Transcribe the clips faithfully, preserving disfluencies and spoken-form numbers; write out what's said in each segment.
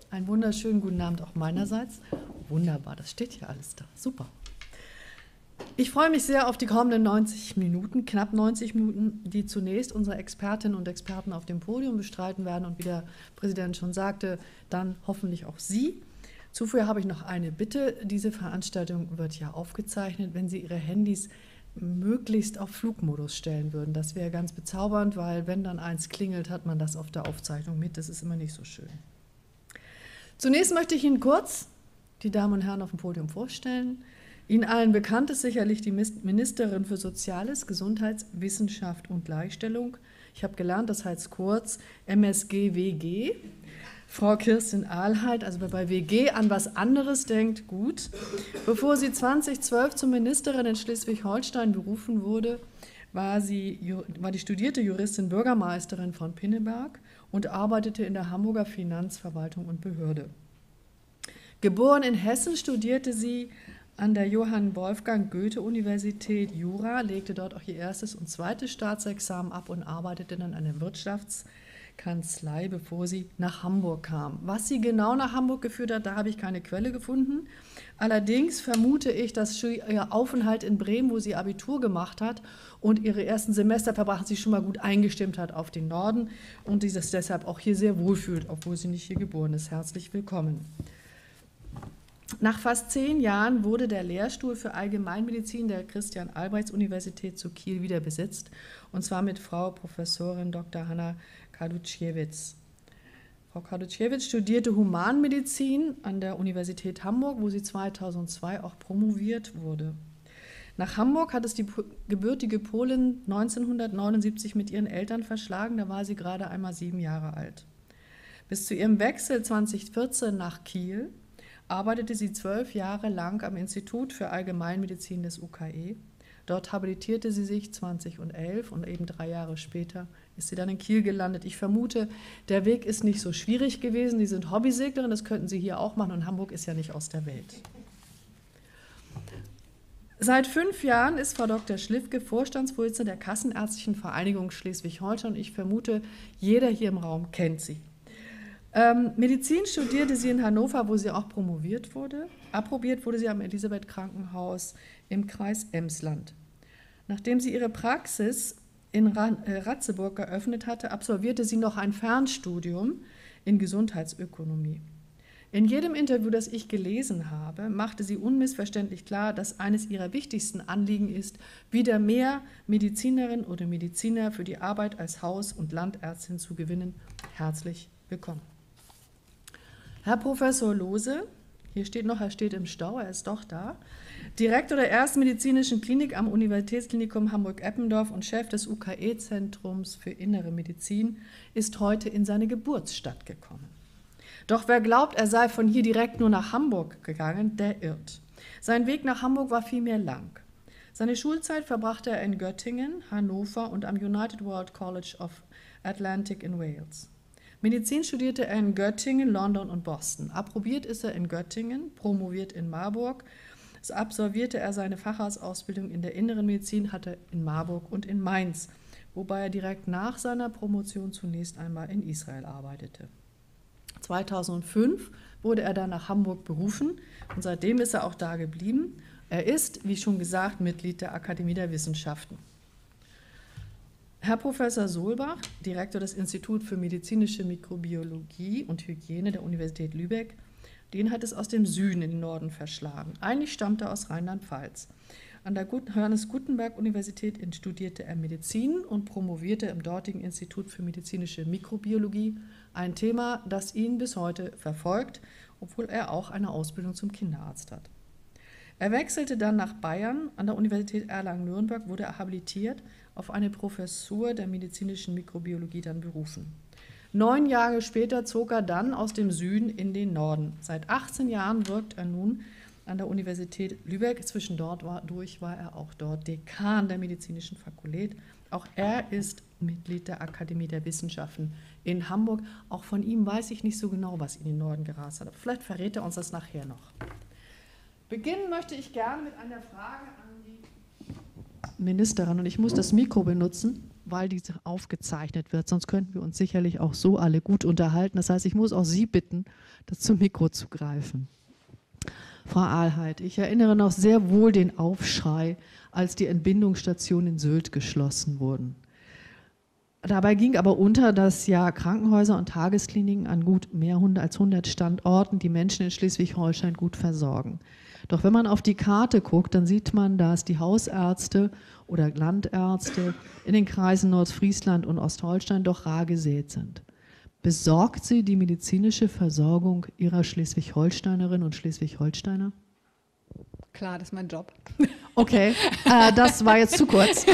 Einen wunderschönen guten Abend auch meinerseits. Wunderbar, das steht hier alles da. Super. Ich freue mich sehr auf die kommenden neunzig Minuten, knapp neunzig Minuten, die zunächst unsere Expertinnen und Experten auf dem Podium bestreiten werden und wie der Präsident schon sagte, dann hoffentlich auch Sie. Zuvor habe ich noch eine Bitte. Diese Veranstaltung wird ja aufgezeichnet. Wenn Sie Ihre Handys möglichst auf Flugmodus stellen würden, das wäre ganz bezaubernd, weil wenn dann eins klingelt, hat man das auf der Aufzeichnung mit. Das ist immer nicht so schön. Zunächst möchte ich Ihnen kurz die Damen und Herren auf dem Podium vorstellen. Ihnen allen bekannt ist sicherlich die Ministerin für Soziales, Gesundheits-, Wissenschaft und Gleichstellung. Ich habe gelernt, das heißt kurz M S G W G. Frau Kirstin Ahlheit, also wer bei W G an was anderes denkt, gut. Bevor sie zweitausendzwölf zur Ministerin in Schleswig-Holstein berufen wurde, war sie war die studierte Juristin Bürgermeisterin von Pinneberg und arbeitete in der Hamburger Finanzverwaltung und Behörde. Geboren in Hessen, studierte sie an der Johann Wolfgang Goethe-Universität Jura, legte dort auch ihr erstes und zweites Staatsexamen ab und arbeitete dann an der Wirtschaftskanzlei, bevor sie nach Hamburg kam. Was sie genau nach Hamburg geführt hat, da habe ich keine Quelle gefunden. Allerdings vermute ich, dass ihr Aufenthalt in Bremen, wo sie Abitur gemacht hat und ihre ersten Semester verbracht, sie schon mal gut eingestimmt hat auf den Norden und sich deshalb auch hier sehr wohlfühlt, obwohl sie nicht hier geboren ist. Herzlich willkommen. Nach fast zehn Jahren wurde der Lehrstuhl für Allgemeinmedizin der Christian-Albrechts-Universität zu Kiel wieder besetzt, und zwar mit Frau Professorin Doktor Hanna Kaduschewitz. Frau Kaduschewitz studierte Humanmedizin an der Universität Hamburg, wo sie zweitausendzwei auch promoviert wurde. Nach Hamburg hat es die gebürtige Polin neunzehnhundertneunundsiebzig mit ihren Eltern verschlagen, da war sie gerade einmal sieben Jahre alt. Bis zu ihrem Wechsel zweitausendvierzehn nach Kiel arbeitete sie zwölf Jahre lang am Institut für Allgemeinmedizin des U K E. Dort habilitierte sie sich zweitausendelf und eben drei Jahre später ist sie dann in Kiel gelandet. Ich vermute, der Weg ist nicht so schwierig gewesen. Sie sind Hobbyseglerin, das könnten Sie hier auch machen und Hamburg ist ja nicht aus der Welt. Seit fünf Jahren ist Frau Doktor Schliffke Vorstandsvorsitzende der Kassenärztlichen Vereinigung Schleswig-Holstein und ich vermute, jeder hier im Raum kennt sie. Ähm, Medizin studierte sie in Hannover, wo sie auch promoviert wurde. Approbiert wurde sie am Elisabeth-Krankenhaus im Kreis Emsland. Nachdem sie ihre Praxis in Ratzeburg eröffnet hatte, absolvierte sie noch ein Fernstudium in Gesundheitsökonomie. In jedem Interview, das ich gelesen habe, machte sie unmissverständlich klar, dass eines ihrer wichtigsten Anliegen ist, wieder mehr Medizinerinnen oder Mediziner für die Arbeit als Haus- und Landärztin zu gewinnen. Herzlich willkommen. Herr Professor Lohse, hier steht noch, er steht im Stau, er ist doch da, Direktor der ersten medizinischen Klinik am Universitätsklinikum Hamburg-Eppendorf und Chef des U K E-Zentrums für Innere Medizin, ist heute in seine Geburtsstadt gekommen. Doch wer glaubt, er sei von hier direkt nur nach Hamburg gegangen, der irrt. Sein Weg nach Hamburg war vielmehr lang. Seine Schulzeit verbrachte er in Göttingen, Hannover und am United World College of Atlantic in Wales. Medizin studierte er in Göttingen, London und Boston. Approbiert ist er in Göttingen, promoviert in Marburg. So absolvierte er seine Facharztausbildung in der Inneren Medizin, hatte in Marburg und in Mainz, wobei er direkt nach seiner Promotion zunächst einmal in Israel arbeitete. zweitausendfünf wurde er dann nach Hamburg berufen und seitdem ist er auch da geblieben. Er ist, wie schon gesagt, Mitglied der Akademie der Wissenschaften. Herr Professor Solbach, Direktor des Instituts für medizinische Mikrobiologie und Hygiene der Universität Lübeck, den hat es aus dem Süden in den Norden verschlagen. Eigentlich stammt er aus Rheinland-Pfalz. An der Johannes-Gutenberg-Universität studierte er Medizin und promovierte im dortigen Institut für medizinische Mikrobiologie, ein Thema, das ihn bis heute verfolgt, obwohl er auch eine Ausbildung zum Kinderarzt hat. Er wechselte dann nach Bayern, an der Universität Erlangen-Nürnberg wurde er habilitiert, auf eine Professur der medizinischen Mikrobiologie dann berufen. Neun Jahre später zog er dann aus dem Süden in den Norden. Seit achtzehn Jahren wirkt er nun an der Universität Lübeck. Zwischendurch war er auch dort Dekan der medizinischen Fakultät. Auch er ist Mitglied der Akademie der Wissenschaften in Hamburg. Auch von ihm weiß ich nicht so genau, was in den Norden gerast hat. Aber vielleicht verrät er uns das nachher noch. Beginnen möchte ich gerne mit einer Frage an die Ministerin. Und ich muss das Mikro benutzen, weil diese aufgezeichnet wird. Sonst könnten wir uns sicherlich auch so alle gut unterhalten. Das heißt, ich muss auch Sie bitten, das zum Mikro zu greifen. Frau Ahlheit, ich erinnere noch sehr wohl den Aufschrei, als die Entbindungsstationen in Sylt geschlossen wurden. Dabei ging aber unter, dass ja Krankenhäuser und Tageskliniken an gut mehr als hundert Standorten die Menschen in Schleswig-Holstein gut versorgen. Doch wenn man auf die Karte guckt, dann sieht man, dass die Hausärzte oder Landärzte in den Kreisen Nordfriesland und Ostholstein doch rar gesät sind. Besorgt Sie die medizinische Versorgung Ihrer Schleswig-Holsteinerinnen und Schleswig-Holsteiner? Klar, das ist mein Job. Okay, äh, das war jetzt zu kurz.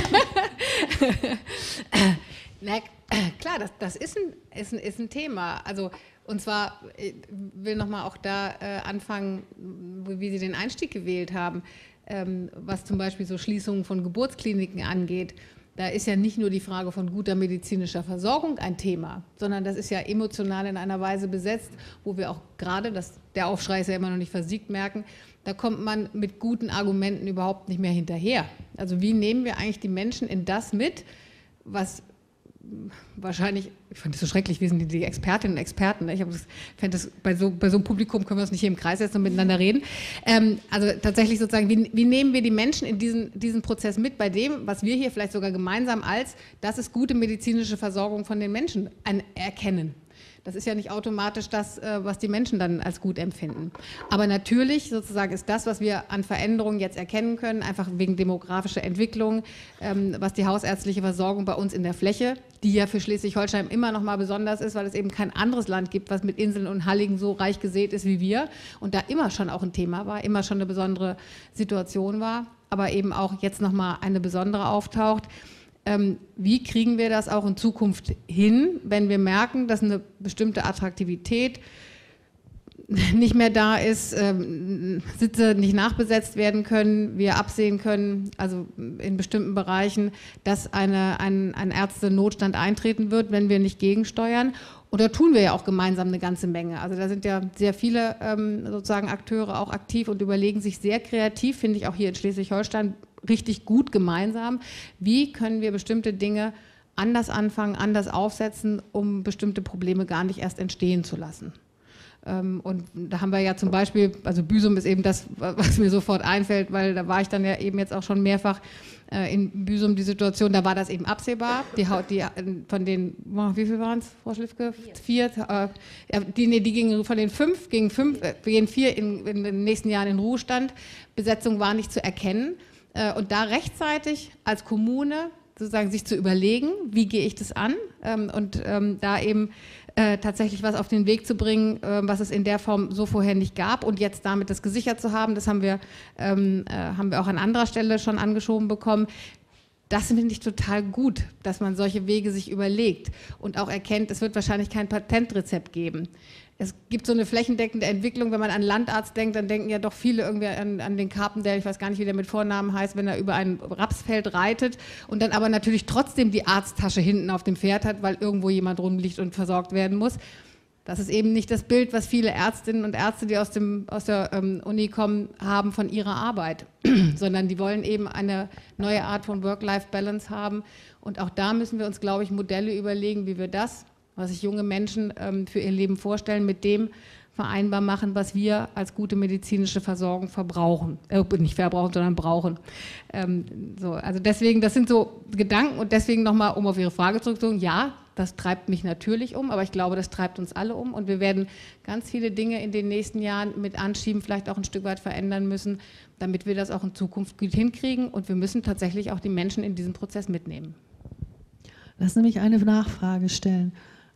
Na, klar, das, das ist, ein, ist, ein, ist ein Thema. Also, und zwar, ich will nochmal auch da äh, anfangen, wie Sie den Einstieg gewählt haben, ähm, was zum Beispiel so Schließungen von Geburtskliniken angeht. Da ist ja nicht nur die Frage von guter medizinischer Versorgung ein Thema, sondern das ist ja emotional in einer Weise besetzt, wo wir auch gerade, das, der Aufschrei ist ja immer noch nicht versiegt, merken, da kommt man mit guten Argumenten überhaupt nicht mehr hinterher. Also wie nehmen wir eigentlich die Menschen in das mit, was wahrscheinlich, ich fand das so schrecklich, wie sind die, die Expertinnen und Experten, ne? Ich habe das, fand das, bei so, bei so einem Publikum können wir uns nicht hier im Kreis setzen und miteinander reden. Ähm, also tatsächlich sozusagen, wie, wie nehmen wir die Menschen in diesen, diesen Prozess mit, bei dem, was wir hier vielleicht sogar gemeinsam als, das ist gute medizinische Versorgung von den Menschen an, erkennen. Das ist ja nicht automatisch das, was die Menschen dann als gut empfinden. Aber natürlich sozusagen ist das, was wir an Veränderungen jetzt erkennen können, einfach wegen demografischer Entwicklung, was die hausärztliche Versorgung bei uns in der Fläche, die ja für Schleswig-Holstein immer noch mal besonders ist, weil es eben kein anderes Land gibt, was mit Inseln und Halligen so reich gesät ist wie wir und da immer schon auch ein Thema war, immer schon eine besondere Situation war, aber eben auch jetzt noch mal eine besondere auftaucht. Wie kriegen wir das auch in Zukunft hin, wenn wir merken, dass eine bestimmte Attraktivität nicht mehr da ist, Sitze nicht nachbesetzt werden können, wir absehen können, also in bestimmten Bereichen, dass eine, ein, ein Ärzte-Notstand eintreten wird, wenn wir nicht gegensteuern. Und da tun wir ja auch gemeinsam eine ganze Menge. Also da sind ja sehr viele ähm, sozusagen Akteure auch aktiv und überlegen sich sehr kreativ, finde ich auch hier in Schleswig-Holstein, richtig gut gemeinsam, wie können wir bestimmte Dinge anders anfangen, anders aufsetzen, um bestimmte Probleme gar nicht erst entstehen zu lassen. Und da haben wir ja zum Beispiel, also Büsum ist eben das, was mir sofort einfällt, weil da war ich dann ja eben jetzt auch schon mehrfach in Büsum die Situation, da war das eben absehbar. Die, die von den, wie viel waren es, Frau Schliffke? Vier. Vier äh, die, nee, die gingen von den fünf, gingen fünf, äh, gehen vier in, in den nächsten Jahren in Ruhestand. Besetzung war nicht zu erkennen. Äh, und da rechtzeitig als Kommune sozusagen sich zu überlegen, wie gehe ich das an ähm, und ähm, da eben äh, tatsächlich was auf den Weg zu bringen, äh, was es in der Form so vorher nicht gab und jetzt damit das gesichert zu haben, das haben wir, ähm, äh, haben wir auch an anderer Stelle schon angeschoben bekommen. Das finde ich total gut, dass man solche Wege sich überlegt und auch erkennt, es wird wahrscheinlich kein Patentrezept geben. Es gibt so eine flächendeckende Entwicklung, wenn man an Landarzt denkt, dann denken ja doch viele irgendwie an, an den Carpendale, ich weiß gar nicht, wie der mit Vornamen heißt, wenn er über ein Rapsfeld reitet und dann aber natürlich trotzdem die Arzttasche hinten auf dem Pferd hat, weil irgendwo jemand rumliegt und versorgt werden muss. Das ist eben nicht das Bild, was viele Ärztinnen und Ärzte, die aus, dem, aus der ähm, Uni kommen, haben von ihrer Arbeit, sondern die wollen eben eine neue Art von Work-Life-Balance haben und auch da müssen wir uns, glaube ich, Modelle überlegen, wie wir das, was sich junge Menschen ähm, für ihr Leben vorstellen, mit dem vereinbar machen, was wir als gute medizinische Versorgung verbrauchen. Äh, nicht verbrauchen, sondern brauchen. Ähm, so, also deswegen, das sind so Gedanken und deswegen nochmal, um auf Ihre Frage zurückzukommen, ja, das treibt mich natürlich um, aber ich glaube, das treibt uns alle um und wir werden ganz viele Dinge in den nächsten Jahren mit anschieben, vielleicht auch ein Stück weit verändern müssen, damit wir das auch in Zukunft gut hinkriegen und wir müssen tatsächlich auch die Menschen in diesem Prozess mitnehmen. Lassen Sie mich eine Nachfrage stellen.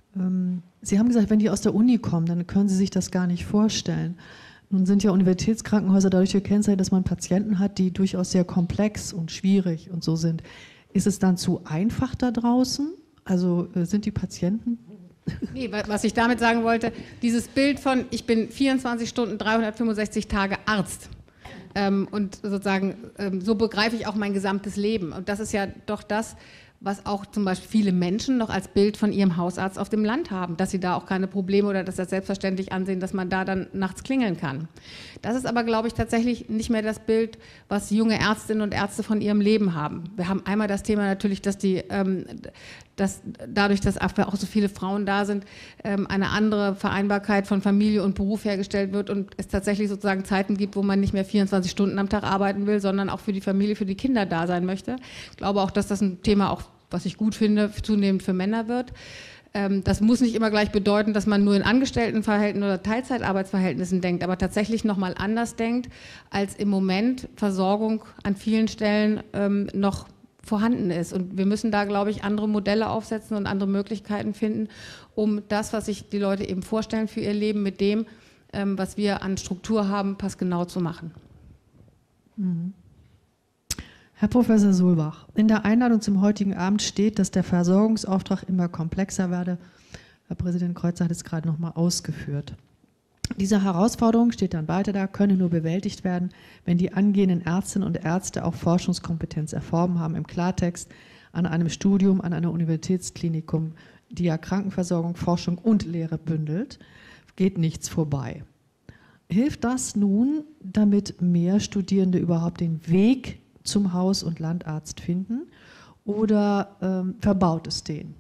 Sie haben gesagt, wenn die aus der Uni kommen, dann können Sie sich das gar nicht vorstellen. Nun sind ja Universitätskrankenhäuser dadurch gekennzeichnet, dass man Patienten hat, die durchaus sehr komplex und schwierig und so sind. Ist es dann zu einfach da draußen? Also sind die Patienten? Nee, was ich damit sagen wollte, dieses Bild von, ich bin vierundzwanzig Stunden, dreihundertfünfundsechzig Tage Arzt. Ähm, und sozusagen, ähm, so begreife ich auch mein gesamtes Leben. Und das ist ja doch das, was auch zum Beispiel viele Menschen noch als Bild von ihrem Hausarzt auf dem Land haben, dass sie da auch keine Probleme oder dass das selbstverständlich ansehen, dass man da dann nachts klingeln kann. Das ist aber, glaube ich, tatsächlich nicht mehr das Bild, was junge Ärztinnen und Ärzte von ihrem Leben haben. Wir haben einmal das Thema natürlich, dass die, ähm, dass dadurch, dass auch so viele Frauen da sind, ähm, eine andere Vereinbarkeit von Familie und Beruf hergestellt wird und es tatsächlich sozusagen Zeiten gibt, wo man nicht mehr vierundzwanzig Stunden am Tag arbeiten will, sondern auch für die Familie, für die Kinder da sein möchte. Ich glaube auch, dass das ein Thema auch, was ich gut finde, zunehmend für Männer wird. Das muss nicht immer gleich bedeuten, dass man nur in Angestelltenverhältnissen oder Teilzeitarbeitsverhältnissen denkt, aber tatsächlich nochmal anders denkt, als im Moment Versorgung an vielen Stellen ähm, noch vorhanden ist. Und wir müssen da, glaube ich, andere Modelle aufsetzen und andere Möglichkeiten finden, um das, was sich die Leute eben vorstellen für ihr Leben, mit dem, ähm, was wir an Struktur haben, passgenau zu machen. Mhm. Herr Professor Sulbach, in der Einladung zum heutigen Abend steht, dass der Versorgungsauftrag immer komplexer werde. Herr Präsident Kreuzer hat es gerade noch mal ausgeführt. Diese Herausforderung, steht dann weiter da, könne nur bewältigt werden, wenn die angehenden Ärztinnen und Ärzte auch Forschungskompetenz erworben haben, im Klartext an einem Studium, an einer Universitätsklinikum, die ja Krankenversorgung, Forschung und Lehre bündelt, geht nichts vorbei. Hilft das nun, damit mehr Studierende überhaupt den Weg zum Haus- und Landarzt finden oder ähm, verbaut es den?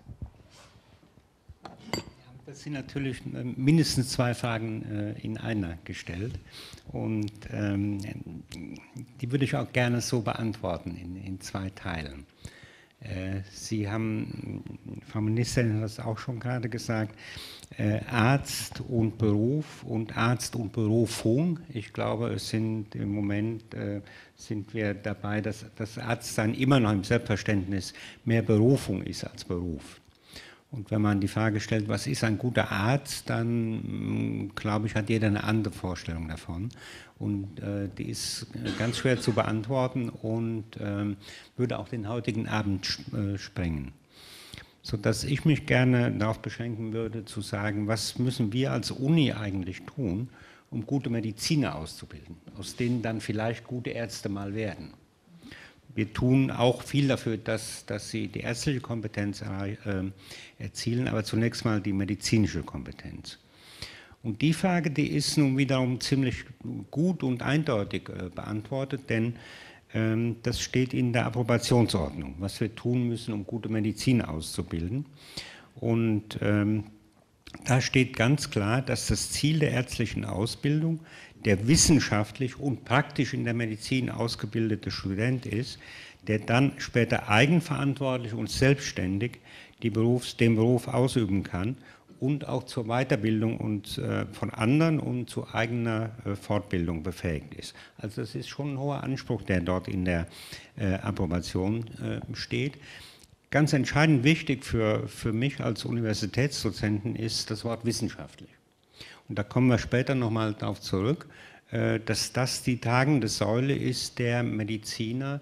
Das sind natürlich mindestens zwei Fragen äh, in einer gestellt und ähm, die würde ich auch gerne so beantworten in, in zwei Teilen. Äh, Sie haben, Frau Ministerin hat das auch schon gerade gesagt, äh, Arzt und Beruf und Arzt und Berufung. Ich glaube, es sind im Moment äh, sind wir dabei, dass das Arztsein immer noch im Selbstverständnis mehr Berufung ist als Beruf. Und wenn man die Frage stellt, was ist ein guter Arzt, dann, glaube ich, hat jeder eine andere Vorstellung davon. Und äh, die ist ganz schwer zu beantworten und ähm, würde auch den heutigen Abend äh, sprengen. Sodass ich mich gerne darauf beschränken würde, zu sagen, was müssen wir als Uni eigentlich tun, um gute Mediziner auszubilden, aus denen dann vielleicht gute Ärzte mal werden. Wir tun auch viel dafür, dass, dass sie die ärztliche Kompetenz äh, erzielen, aber zunächst mal die medizinische Kompetenz. Und die Frage, die ist nun wiederum ziemlich gut und eindeutig äh, beantwortet, denn ähm, das steht in der Approbationsordnung, was wir tun müssen, um gute Medizin auszubilden. Und ähm, da steht ganz klar, dass das Ziel der ärztlichen Ausbildung der wissenschaftlich und praktisch in der Medizin ausgebildete Student ist, der dann später eigenverantwortlich und selbstständig die Berufs-, den Beruf ausüben kann und auch zur Weiterbildung und, äh, von anderen und zu eigener äh, Fortbildung befähigt ist. Also das ist schon ein hoher Anspruch, der dort in der äh, Approbation äh, steht. Ganz entscheidend wichtig für, für mich als Universitätsdozenten ist das Wort wissenschaftlich. Und da kommen wir später nochmal darauf zurück, dass das die tragende Säule ist der Mediziner,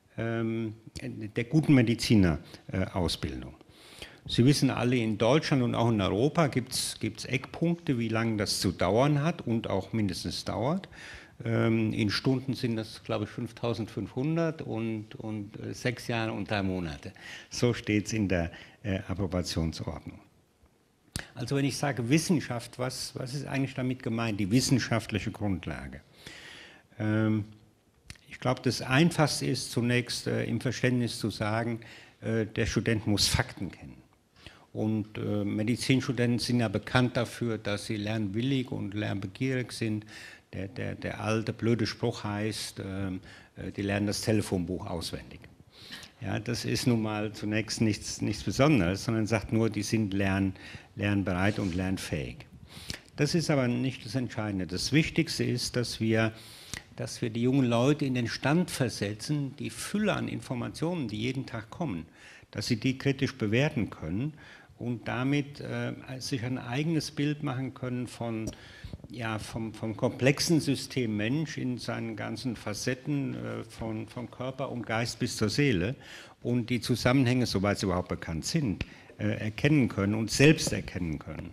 der guten Medizinerausbildung. Sie wissen alle, in Deutschland und auch in Europa gibt es Eckpunkte, wie lange das zu dauern hat und auch mindestens dauert. In Stunden sind das, glaube ich, fünftausendfünfhundert und, und sechs Jahre und drei Monate. So steht es in der Approbationsordnung. Also wenn ich sage Wissenschaft, was, was ist eigentlich damit gemeint, die wissenschaftliche Grundlage? Ähm, ich glaube, das Einfachste ist zunächst äh, im Verständnis zu sagen, äh, der Student muss Fakten kennen. Und äh, Medizinstudenten sind ja bekannt dafür, dass sie lernwillig und lernbegierig sind. Der, der, der alte blöde Spruch heißt, äh, die lernen das Telefonbuch auswendig. Ja, das ist nun mal zunächst nichts, nichts Besonderes, sondern sagt nur, die sind lern, lernbereit und lernfähig. Das ist aber nicht das Entscheidende. Das Wichtigste ist, dass wir, dass wir die jungen Leute in den Stand versetzen, die Fülle an Informationen, die jeden Tag kommen, dass sie die kritisch bewerten können und damit äh, sich ein eigenes Bild machen können von Ja, vom, vom komplexen System Mensch in seinen ganzen Facetten, äh, von, von Körper und Geist bis zur Seele und die Zusammenhänge, soweit sie überhaupt bekannt sind, äh, erkennen können und selbst erkennen können.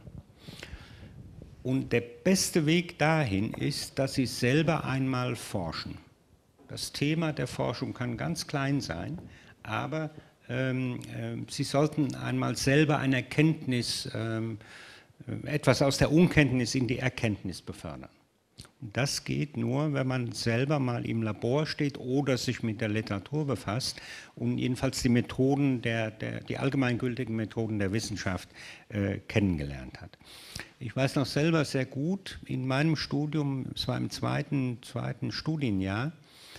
Und der beste Weg dahin ist, dass sie selber einmal forschen. Das Thema der Forschung kann ganz klein sein, aber ähm, äh, Sie sollten einmal selber eine Erkenntnis, ähm, etwas aus der Unkenntnis in die Erkenntnis befördern. Und das geht nur, wenn man selber mal im Labor steht oder sich mit der Literatur befasst und jedenfalls die Methoden, der, der, die allgemeingültigen Methoden der Wissenschaft äh, kennengelernt hat. Ich weiß noch selber sehr gut, in meinem Studium, es war im zweiten, zweiten Studienjahr,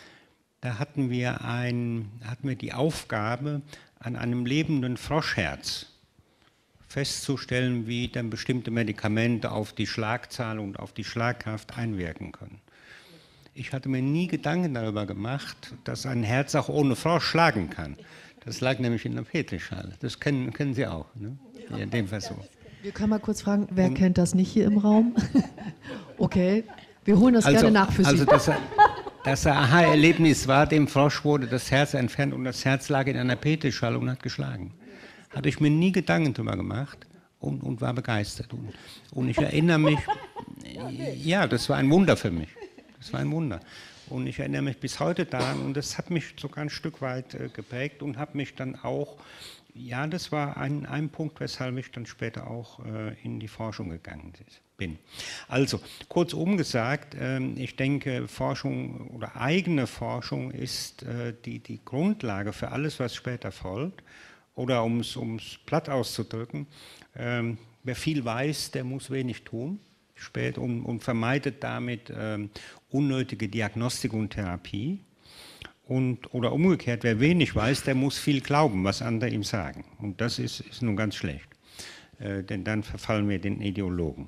da hatten wir, ein, hatten wir die Aufgabe, an einem lebenden Froschherz festzustellen, wie dann bestimmte Medikamente auf die Schlagzahl und auf die Schlagkraft einwirken können. Ich hatte mir nie Gedanken darüber gemacht, dass ein Herz auch ohne Frosch schlagen kann. Das lag nämlich in der Petrischale. Das kennen, kennen Sie auch, ne? Ja, in dem Fall so. Wir können mal kurz fragen, wer und, kennt das nicht hier im Raum? Okay, wir holen das also, gerne nach für also Sie. Das, das Aha-Erlebnis war, dem Frosch wurde das Herz entfernt und das Herz lag in einer Petrischale und hat geschlagen. Hatte ich mir nie Gedanken darüber gemacht und, und war begeistert. Und, und ich erinnere mich, ja, das war ein Wunder für mich. Das war ein Wunder. Und ich erinnere mich bis heute daran und das hat mich sogar ein Stück weit äh, geprägt und habe mich dann auch, ja, das war ein, ein Punkt, weshalb ich dann später auch äh, in die Forschung gegangen bin. Also, kurzum gesagt, äh, ich denke, Forschung oder eigene Forschung ist äh, die, die Grundlage für alles, was später folgt. Oder um es platt auszudrücken, ähm, wer viel weiß, der muss wenig tun spät und, und vermeidet damit ähm, unnötige Diagnostik und Therapie. Und, oder umgekehrt, wer wenig weiß, der muss viel glauben, was andere ihm sagen. Und das ist, ist nun ganz schlecht, äh, denn dann verfallen wir den Ideologen.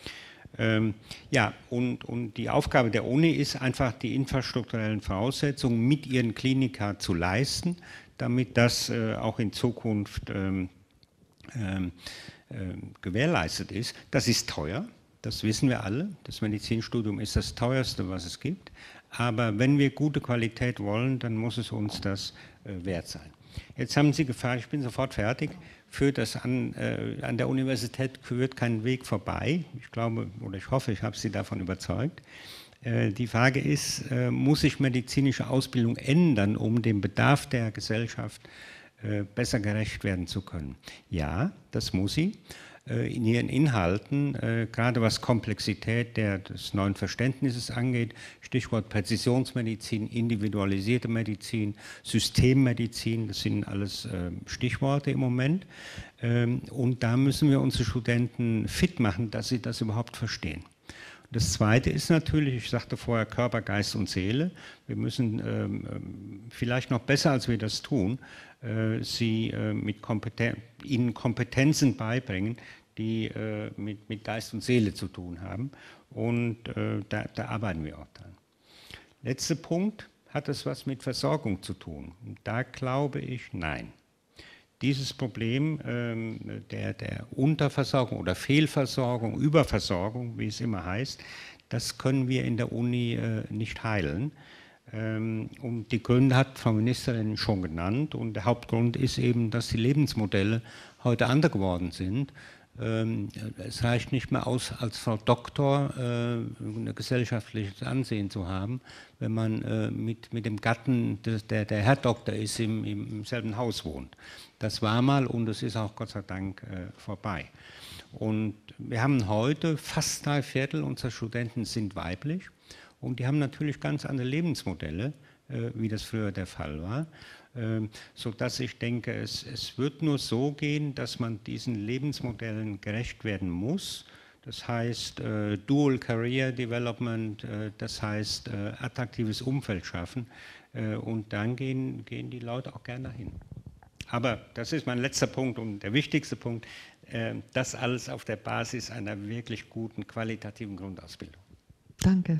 Ähm, ja, und, und die Aufgabe der Uni ist einfach, die infrastrukturellen Voraussetzungen mit ihren Klinika zu leisten, damit das äh, auch in Zukunft ähm, ähm, äh, gewährleistet ist. Das ist teuer, das wissen wir alle. Das Medizinstudium ist das teuerste, was es gibt. Aber wenn wir gute Qualität wollen, dann muss es uns das äh, wert sein. Jetzt haben Sie gefragt, ich bin sofort fertig, führt das an, äh, an der Universität führt kein Weg vorbei. Ich glaube oder ich hoffe, ich habe Sie davon überzeugt. Die Frage ist, muss sich medizinische Ausbildung ändern, um dem Bedarf der Gesellschaft besser gerecht werden zu können? Ja, das muss sie. In ihren Inhalten, gerade was Komplexität der, des neuen Verständnisses angeht, Stichwort Präzisionsmedizin, individualisierte Medizin, Systemmedizin, das sind alles Stichworte im Moment. Und da müssen wir unsere Studenten fit machen, dass sie das überhaupt verstehen. Das Zweite ist natürlich, ich sagte vorher Körper, Geist und Seele. Wir müssen ähm, vielleicht noch besser, als wir das tun, äh, sie äh, mit Kompeten- ihnen Kompetenzen beibringen, die äh, mit, mit Geist und Seele zu tun haben. Und äh, da, da arbeiten wir auch dran. Letzter Punkt, hat das was mit Versorgung zu tun? Und da glaube ich, nein. Dieses Problem ähm, der, der Unterversorgung oder Fehlversorgung, Überversorgung, wie es immer heißt, das können wir in der Uni äh, nicht heilen. Ähm, und die Gründe hat Frau Ministerin schon genannt. Und der Hauptgrund ist eben, dass die Lebensmodelle heute andere geworden sind. Ähm, es reicht nicht mehr aus, als Frau Doktor äh, ein gesellschaftliches Ansehen zu haben, wenn man äh, mit, mit dem Gatten, der, der Herr Doktor ist, im, im selben Haus wohnt. Das war mal und es ist auch Gott sei Dank äh, vorbei. Und wir haben heute fast drei Viertel unserer Studenten sind weiblich und die haben natürlich ganz andere Lebensmodelle, äh, wie das früher der Fall war. Sodass ich denke, es, es wird nur so gehen, dass man diesen Lebensmodellen gerecht werden muss. Das heißt äh, Dual Career Development, äh, das heißt äh, attraktives Umfeld schaffen äh, und dann gehen, gehen die Leute auch gerne dahin. Aber das ist mein letzter Punkt und der wichtigste Punkt, äh, das alles auf der Basis einer wirklich guten, qualitativen Grundausbildung. Danke.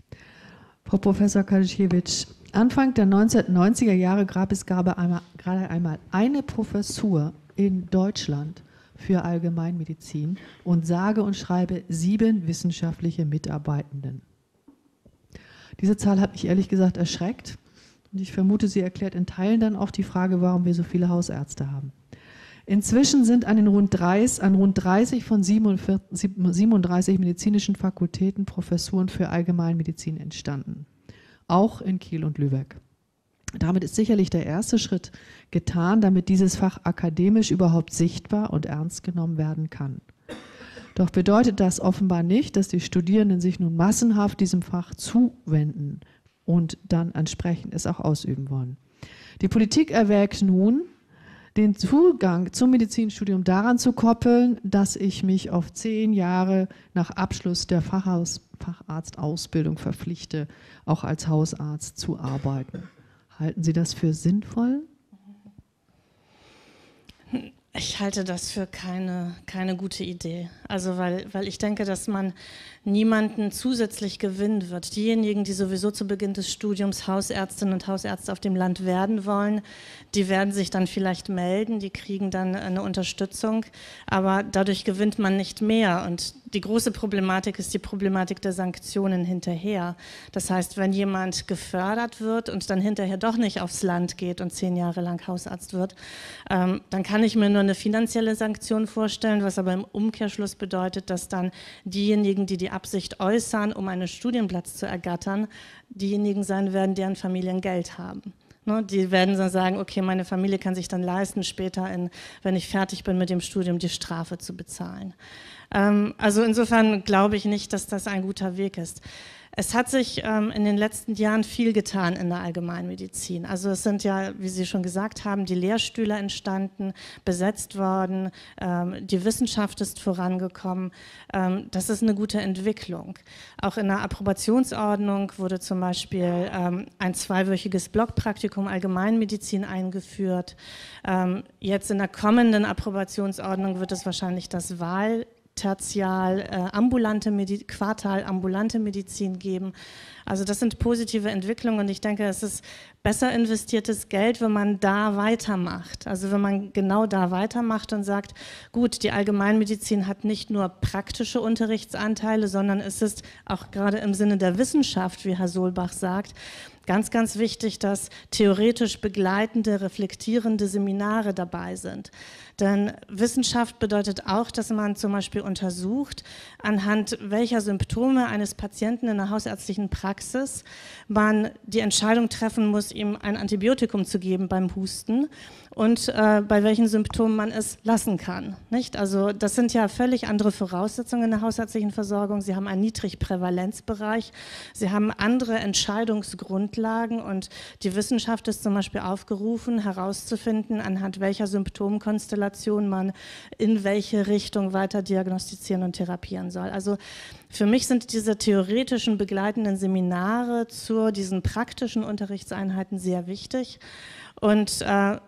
Frau Professor Kaliszewicz, Anfang der neunzehnhundertneunziger Jahre gab es gerade einmal, gerade einmal eine Professur in Deutschland für Allgemeinmedizin und sage und schreibe sieben wissenschaftliche Mitarbeitenden. Diese Zahl hat mich ehrlich gesagt erschreckt und ich vermute, sie erklärt in Teilen dann auch die Frage, warum wir so viele Hausärzte haben. Inzwischen sind an, den rund dreißig, an rund dreißig von siebenunddreißig medizinischen Fakultäten Professuren für Allgemeinmedizin entstanden. Auch in Kiel und Lübeck. Damit ist sicherlich der erste Schritt getan, damit dieses Fach akademisch überhaupt sichtbar und ernst genommen werden kann. Doch bedeutet das offenbar nicht, dass die Studierenden sich nun massenhaft diesem Fach zuwenden und dann entsprechend es auch ausüben wollen. Die Politik erwägt nun, den Zugang zum Medizinstudium daran zu koppeln, dass ich mich auf zehn Jahre nach Abschluss der Fachhaus, Facharztausbildung verpflichte, auch als Hausarzt zu arbeiten. Halten Sie das für sinnvoll? Ich halte das für keine, keine gute Idee. Also weil, weil ich denke, dass man niemanden zusätzlich gewinnen wird. Diejenigen, die sowieso zu Beginn des Studiums Hausärztinnen und Hausärzte auf dem Land werden wollen, die werden sich dann vielleicht melden, die kriegen dann eine Unterstützung, aber dadurch gewinnt man nicht mehr. Und die große Problematik ist die Problematik der Sanktionen hinterher. Das heißt, wenn jemand gefördert wird und dann hinterher doch nicht aufs Land geht und zehn Jahre lang Hausarzt wird, ähm, dann kann ich mir nur eine finanzielle Sanktion vorstellen, was aber im Umkehrschluss bedeutet, dass dann diejenigen, die die Absicht äußern, um einen Studienplatz zu ergattern, diejenigen sein werden, deren Familien Geld haben. Ne, die werden dann sagen, okay, meine Familie kann sich dann leisten, später, in, wenn ich fertig bin mit dem Studium, die Strafe zu bezahlen. Ähm, also insofern glaube ich nicht, dass das ein guter Weg ist. Es hat sich ähm, in den letzten Jahren viel getan in der Allgemeinmedizin. Also es sind ja, wie Sie schon gesagt haben, die Lehrstühle entstanden, besetzt worden, ähm, die Wissenschaft ist vorangekommen. Ähm, das ist eine gute Entwicklung. Auch in der Approbationsordnung wurde zum Beispiel ähm, ein zweiwöchiges Blockpraktikum Allgemeinmedizin eingeführt. Ähm, jetzt in der kommenden Approbationsordnung wird es wahrscheinlich das Wahl tertial, äh, ambulante Medi- Quartal ambulante Medizin geben. Also das sind positive Entwicklungen und ich denke, es ist besser investiertes Geld, wenn man da weitermacht. Also wenn man genau da weitermacht und sagt, gut, die Allgemeinmedizin hat nicht nur praktische Unterrichtsanteile, sondern es ist auch gerade im Sinne der Wissenschaft, wie Herr Solbach sagt, ganz, ganz wichtig, dass theoretisch begleitende, reflektierende Seminare dabei sind. Denn Wissenschaft bedeutet auch, dass man zum Beispiel untersucht, anhand welcher Symptome eines Patienten in der hausärztlichen Praxis man die Entscheidung treffen muss, ihm ein Antibiotikum zu geben beim Husten und äh, bei welchen Symptomen man es lassen kann. Nicht? Also das sind ja völlig andere Voraussetzungen in der hausärztlichen Versorgung. Sie haben einen Niedrigprävalenzbereich, Sie haben andere Entscheidungsgrundlagen und die Wissenschaft ist zum Beispiel aufgerufen, herauszufinden, anhand welcher Symptomkonstellation man in welche Richtung weiter diagnostizieren und therapieren soll. Also für mich sind diese theoretischen begleitenden Seminare zu diesen praktischen Unterrichtseinheiten sehr wichtig und äh,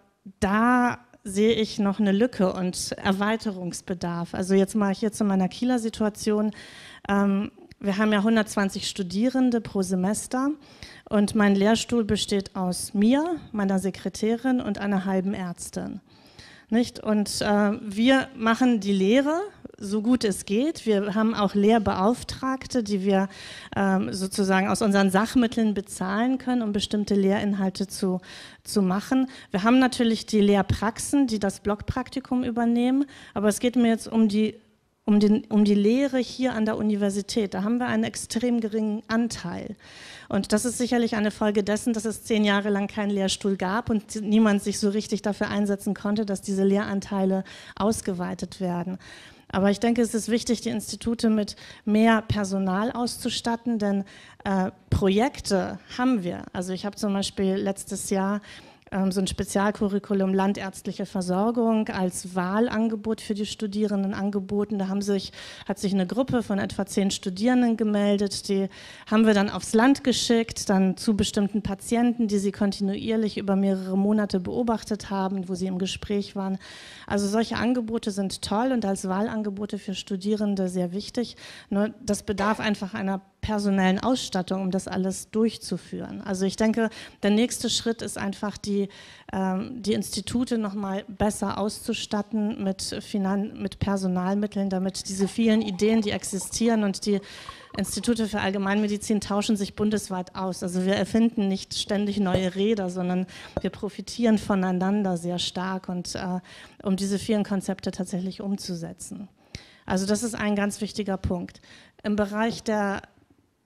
da sehe ich noch eine Lücke und Erweiterungsbedarf. Also jetzt mache ich hier zu meiner Kieler Situation. Ähm, wir haben ja hundertzwanzig Studierende pro Semester und mein Lehrstuhl besteht aus mir, meiner Sekretärin und einer halben Ärztin. Nicht? Und äh, wir machen die Lehre, so gut es geht. Wir haben auch Lehrbeauftragte, die wir ähm, sozusagen aus unseren Sachmitteln bezahlen können, um bestimmte Lehrinhalte zu, zu machen. Wir haben natürlich die Lehrpraxen, die das Blockpraktikum übernehmen, aber es geht mir jetzt um die Um, den, um die Lehre hier an der Universität. Da haben wir einen extrem geringen Anteil. Und das ist sicherlich eine Folge dessen, dass es zehn Jahre lang keinen Lehrstuhl gab und niemand sich so richtig dafür einsetzen konnte, dass diese Lehranteile ausgeweitet werden. Aber ich denke, es ist wichtig, die Institute mit mehr Personal auszustatten, denn äh, Projekte haben wir. Also ich habe zum Beispiel letztes Jahr so ein Spezialcurriculum Landärztliche Versorgung als Wahlangebot für die Studierenden angeboten. Da haben sich, hat sich eine Gruppe von etwa zehn Studierenden gemeldet, die haben wir dann aufs Land geschickt, dann zu bestimmten Patienten, die sie kontinuierlich über mehrere Monate beobachtet haben, wo sie im Gespräch waren. Also solche Angebote sind toll und als Wahlangebote für Studierende sehr wichtig. Nur das bedarf einfach einer personellen Ausstattung, um das alles durchzuführen. Also ich denke, der nächste Schritt ist einfach, die, ähm, die Institute noch mal besser auszustatten mit, Finan- mit Personalmitteln, damit diese vielen Ideen, die existieren und die Institute für Allgemeinmedizin tauschen sich bundesweit aus. Also wir erfinden nicht ständig neue Räder, sondern wir profitieren voneinander sehr stark, und äh, um diese vielen Konzepte tatsächlich umzusetzen. Also das ist ein ganz wichtiger Punkt. Im Bereich der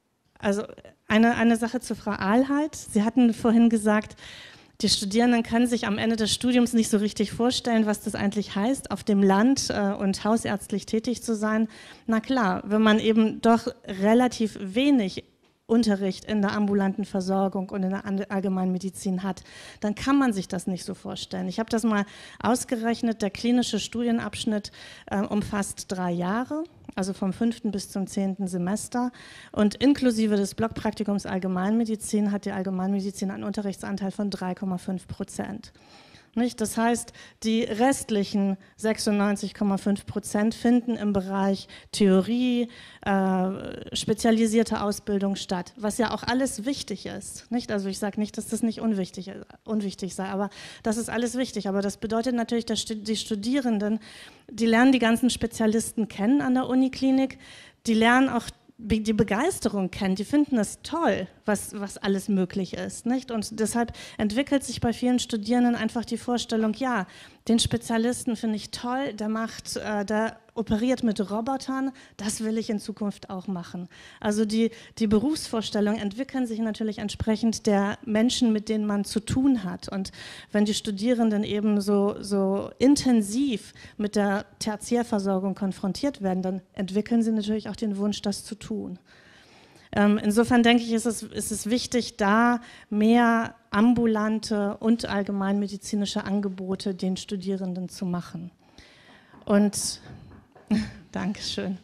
also eine, eine Sache zu Frau Ahlheit. Sie hatten vorhin gesagt, die Studierenden können sich am Ende des Studiums nicht so richtig vorstellen, was das eigentlich heißt, auf dem Land äh, und hausärztlich tätig zu sein. Na klar, wenn man eben doch relativ wenig Unterricht in der ambulanten Versorgung und in der Allgemeinmedizin hat, dann kann man sich das nicht so vorstellen. Ich habe das mal ausgerechnet, der klinische Studienabschnitt äh, umfasst drei Jahre, also vom fünften bis zum zehnten Semester, und inklusive des Blockpraktikums Allgemeinmedizin hat die Allgemeinmedizin einen Unterrichtsanteil von drei Komma fünf Prozent. Nicht? Das heißt, die restlichen sechsundneunzig Komma fünf Prozent finden im Bereich Theorie, äh, spezialisierte Ausbildung statt, was ja auch alles wichtig ist. Nicht? Also ich sage nicht, dass das nicht unwichtig, unwichtig sei, aber das ist alles wichtig. Aber das bedeutet natürlich, dass die Studierenden, die lernen die ganzen Spezialisten kennen an der Uniklinik, die lernen auch die Begeisterung kennen, die finden das toll, was, was alles möglich ist, nicht? Und deshalb entwickelt sich bei vielen Studierenden einfach die Vorstellung, ja, den Spezialisten finde ich toll, der macht, äh, der operiert mit Robotern, das will ich in Zukunft auch machen. Also die, die Berufsvorstellungen entwickeln sich natürlich entsprechend der Menschen, mit denen man zu tun hat. Und wenn die Studierenden eben so, so intensiv mit der Tertiärversorgung konfrontiert werden, dann entwickeln sie natürlich auch den Wunsch, das zu tun. Ähm, insofern denke ich, ist es, ist es wichtig, da mehr ambulante und allgemeinmedizinische Angebote den Studierenden zu machen. Und Dankeschön.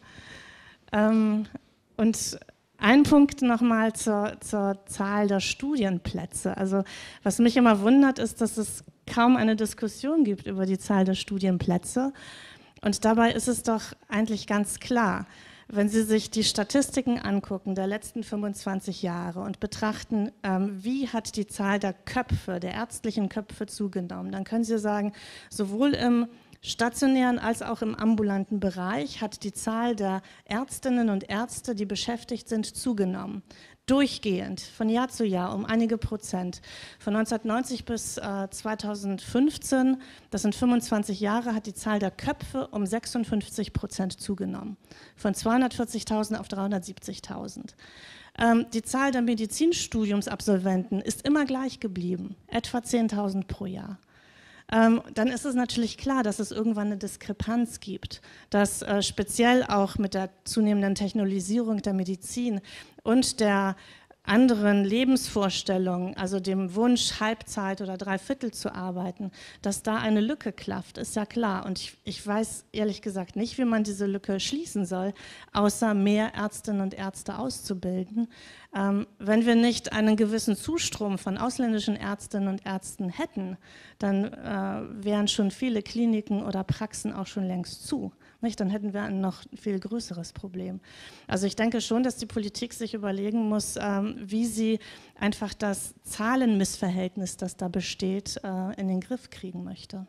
Ähm, und ein Punkt nochmal zur, zur Zahl der Studienplätze. Also was mich immer wundert, ist, dass es kaum eine Diskussion gibt über die Zahl der Studienplätze. Und dabei ist es doch eigentlich ganz klar, wenn Sie sich die Statistiken angucken der letzten fünfundzwanzig Jahre und betrachten, ähm, wie hat die Zahl der Köpfe, der ärztlichen Köpfe zugenommen, dann können Sie sagen, sowohl im stationären als auch im ambulanten Bereich hat die Zahl der Ärztinnen und Ärzte, die beschäftigt sind, zugenommen. Durchgehend, von Jahr zu Jahr, um einige Prozent. Von neunzehnhundertneunzig bis äh, zweitausendfünfzehn, das sind fünfundzwanzig Jahre, hat die Zahl der Köpfe um sechsundfünfzig Prozent zugenommen. Von zweihundertvierzigtausend auf dreihundertsiebzigtausend. Ähm, die Zahl der Medizinstudiumsabsolventen ist immer gleich geblieben, etwa zehntausend pro Jahr. Ähm, dann ist es natürlich klar, dass es irgendwann eine Diskrepanz gibt, dass äh, speziell auch mit der zunehmenden Technologisierung der Medizin und der anderen Lebensvorstellungen, also dem Wunsch, Halbzeit oder Dreiviertel zu arbeiten, dass da eine Lücke klafft, ist ja klar. Und ich, ich weiß ehrlich gesagt nicht, wie man diese Lücke schließen soll, außer mehr Ärztinnen und Ärzte auszubilden. Ähm, wenn wir nicht einen gewissen Zustrom von ausländischen Ärztinnen und Ärzten hätten, dann äh, wären schon viele Kliniken oder Praxen auch schon längst zu. Nicht? Dann hätten wir ein noch viel größeres Problem. Also ich denke schon, dass die Politik sich überlegen muss, ähm, wie sie einfach das Zahlenmissverhältnis, das da besteht, äh, in den Griff kriegen möchte.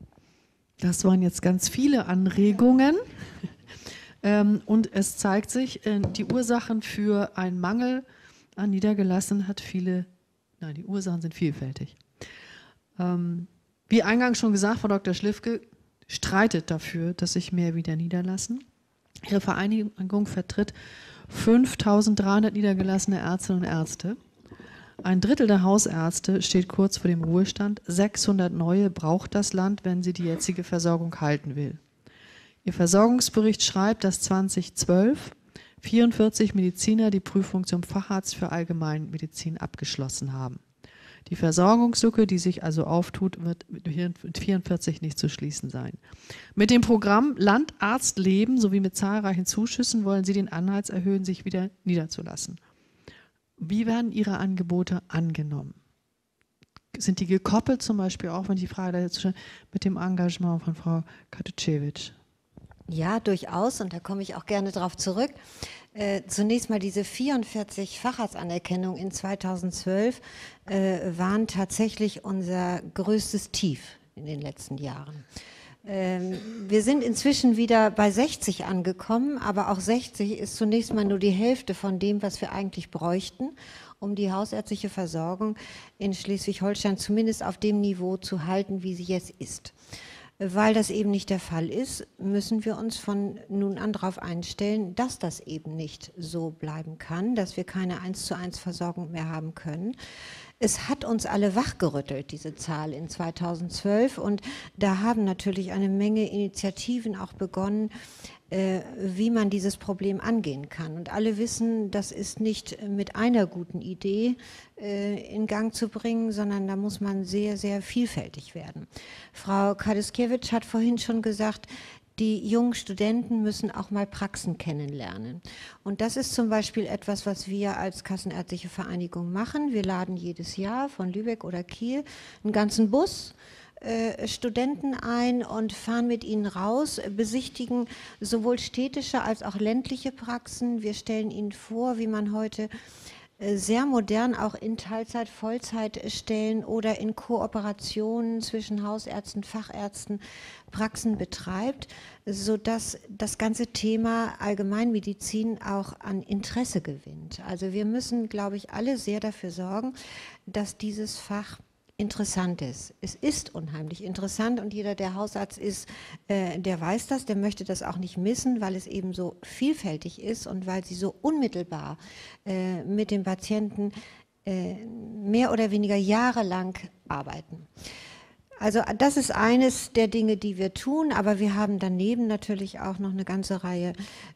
Das waren jetzt ganz viele Anregungen. ähm, und es zeigt sich, äh, die Ursachen für einen Mangel an Niedergelassenen hat viele, nein, die Ursachen sind vielfältig. Ähm, wie eingangs schon gesagt, Frau Doktor Schlifke streitet dafür, dass sich mehr wieder niederlassen. Ihre Vereinigung vertritt fünftausenddreihundert niedergelassene Ärztinnen und Ärzte. Ein Drittel der Hausärzte steht kurz vor dem Ruhestand. sechshundert neue braucht das Land, wenn sie die jetzige Versorgung halten will. Ihr Versorgungsbericht schreibt, dass zweitausendzwölf vierundvierzig Mediziner die Prüfung zum Facharzt für Allgemeinmedizin abgeschlossen haben. Die Versorgungslücke, die sich also auftut, wird mit vierundvierzig nicht zu schließen sein. Mit dem Programm Landarzt leben sowie mit zahlreichen Zuschüssen wollen Sie den Anreiz erhöhen, sich wieder niederzulassen. Wie werden Ihre Angebote angenommen? Sind die gekoppelt zum Beispiel auch, wenn die Frage dazu stellt, mit dem Engagement von Frau Katuszewicz? Ja, durchaus, und da komme ich auch gerne drauf zurück. Äh, zunächst mal diese vierundvierzig Facharztanerkennungen in zweitausendzwölf äh, waren tatsächlich unser größtes Tief in den letzten Jahren. Ähm, wir sind inzwischen wieder bei sechzig angekommen, aber auch sechzig ist zunächst mal nur die Hälfte von dem, was wir eigentlich bräuchten, um die hausärztliche Versorgung in Schleswig-Holstein zumindest auf dem Niveau zu halten, wie sie jetzt ist. Weil das eben nicht der Fall ist, müssen wir uns von nun an darauf einstellen, dass das eben nicht so bleiben kann, dass wir keine eins zu eins Versorgung mehr haben können. Es hat uns alle wachgerüttelt, diese Zahl in zweitausendzwölf, und da haben natürlich eine Menge Initiativen auch begonnen, äh, wie man dieses Problem angehen kann. Und alle wissen, das ist nicht mit einer guten Idee äh, in Gang zu bringen, sondern da muss man sehr, sehr vielfältig werden. Frau Kadiskiewicz hat vorhin schon gesagt, die jungen Studenten müssen auch mal Praxen kennenlernen. Und das ist zum Beispiel etwas, was wir als Kassenärztliche Vereinigung machen. Wir laden jedes Jahr von Lübeck oder Kiel einen ganzen Bus äh, Studenten ein und fahren mit ihnen raus, besichtigen sowohl städtische als auch ländliche Praxen. Wir stellen ihnen vor, wie man heute sehr modern auch in Teilzeit, Vollzeitstellen oder in Kooperationen zwischen Hausärzten, Fachärzten Praxen betreibt, sodass das ganze Thema Allgemeinmedizin auch an Interesse gewinnt. Also wir müssen, glaube ich, alle sehr dafür sorgen, dass dieses Fach interessant ist. Es ist unheimlich interessant, und jeder, der Hausarzt ist, äh, der weiß das, der möchte das auch nicht missen, weil es eben so vielfältig ist und weil sie so unmittelbar äh, mit dem Patienten äh, mehr oder weniger jahrelang arbeiten. Also das ist eines der Dinge, die wir tun, aber wir haben daneben natürlich auch noch eine ganze Reihe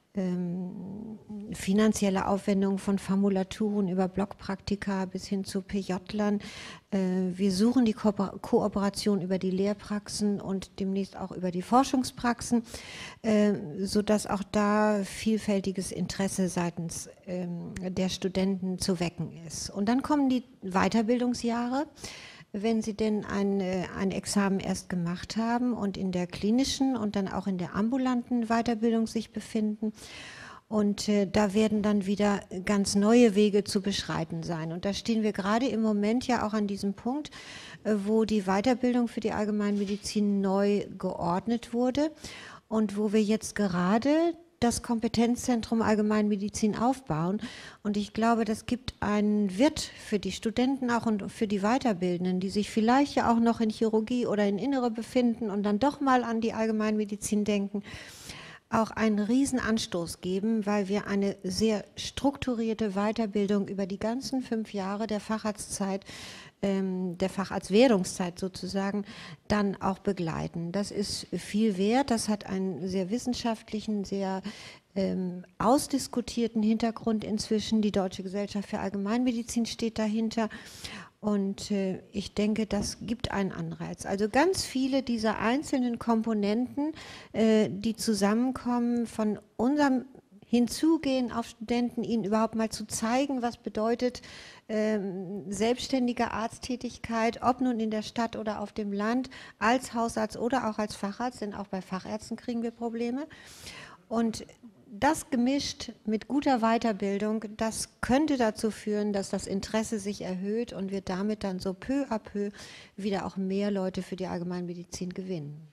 ähm, finanzielle Aufwendungen von Formulaturen über Blockpraktika bis hin zu P J-Lern. Äh, wir suchen die Ko Kooperation über die Lehrpraxen und demnächst auch über die Forschungspraxen, äh, sodass auch da vielfältiges Interesse seitens ähm, der Studenten zu wecken ist. Und dann kommen die Weiterbildungsjahre. Wenn Sie denn ein, ein Examen erst gemacht haben und in der klinischen und dann auch in der ambulanten Weiterbildung sich befinden. Und äh, da werden dann wieder ganz neue Wege zu beschreiten sein. Und da stehen wir gerade im Moment ja auch an diesem Punkt, äh, wo die Weiterbildung für die Allgemeinmedizin neu geordnet wurde und wo wir jetzt gerade das Kompetenzzentrum Allgemeinmedizin aufbauen. Und ich glaube, das gibt einen Wirt für die Studenten auch und für die Weiterbildenden, die sich vielleicht ja auch noch in Chirurgie oder in Innere befinden und dann doch mal an die Allgemeinmedizin denken, auch einen Riesenanstoß geben, weil wir eine sehr strukturierte Weiterbildung über die ganzen fünf Jahre der Facharztzeit, ähm, der Facharztwährungszeit sozusagen, dann auch begleiten. Das ist viel wert, das hat einen sehr wissenschaftlichen, sehr ähm, ausdiskutierten Hintergrund inzwischen. Die Deutsche Gesellschaft für Allgemeinmedizin steht dahinter. Und äh, ich denke, das gibt einen Anreiz. Also ganz viele dieser einzelnen Komponenten, äh, die zusammenkommen, von unserem Hinzugehen auf Studenten, ihnen überhaupt mal zu zeigen, was bedeutet ähm, selbstständige Arzttätigkeit, ob nun in der Stadt oder auf dem Land, als Hausarzt oder auch als Facharzt, denn auch bei Fachärzten kriegen wir Probleme. Und das gemischt mit guter Weiterbildung, das könnte dazu führen, dass das Interesse sich erhöht und wir damit dann so peu à peu wieder auch mehr Leute für die Allgemeinmedizin gewinnen.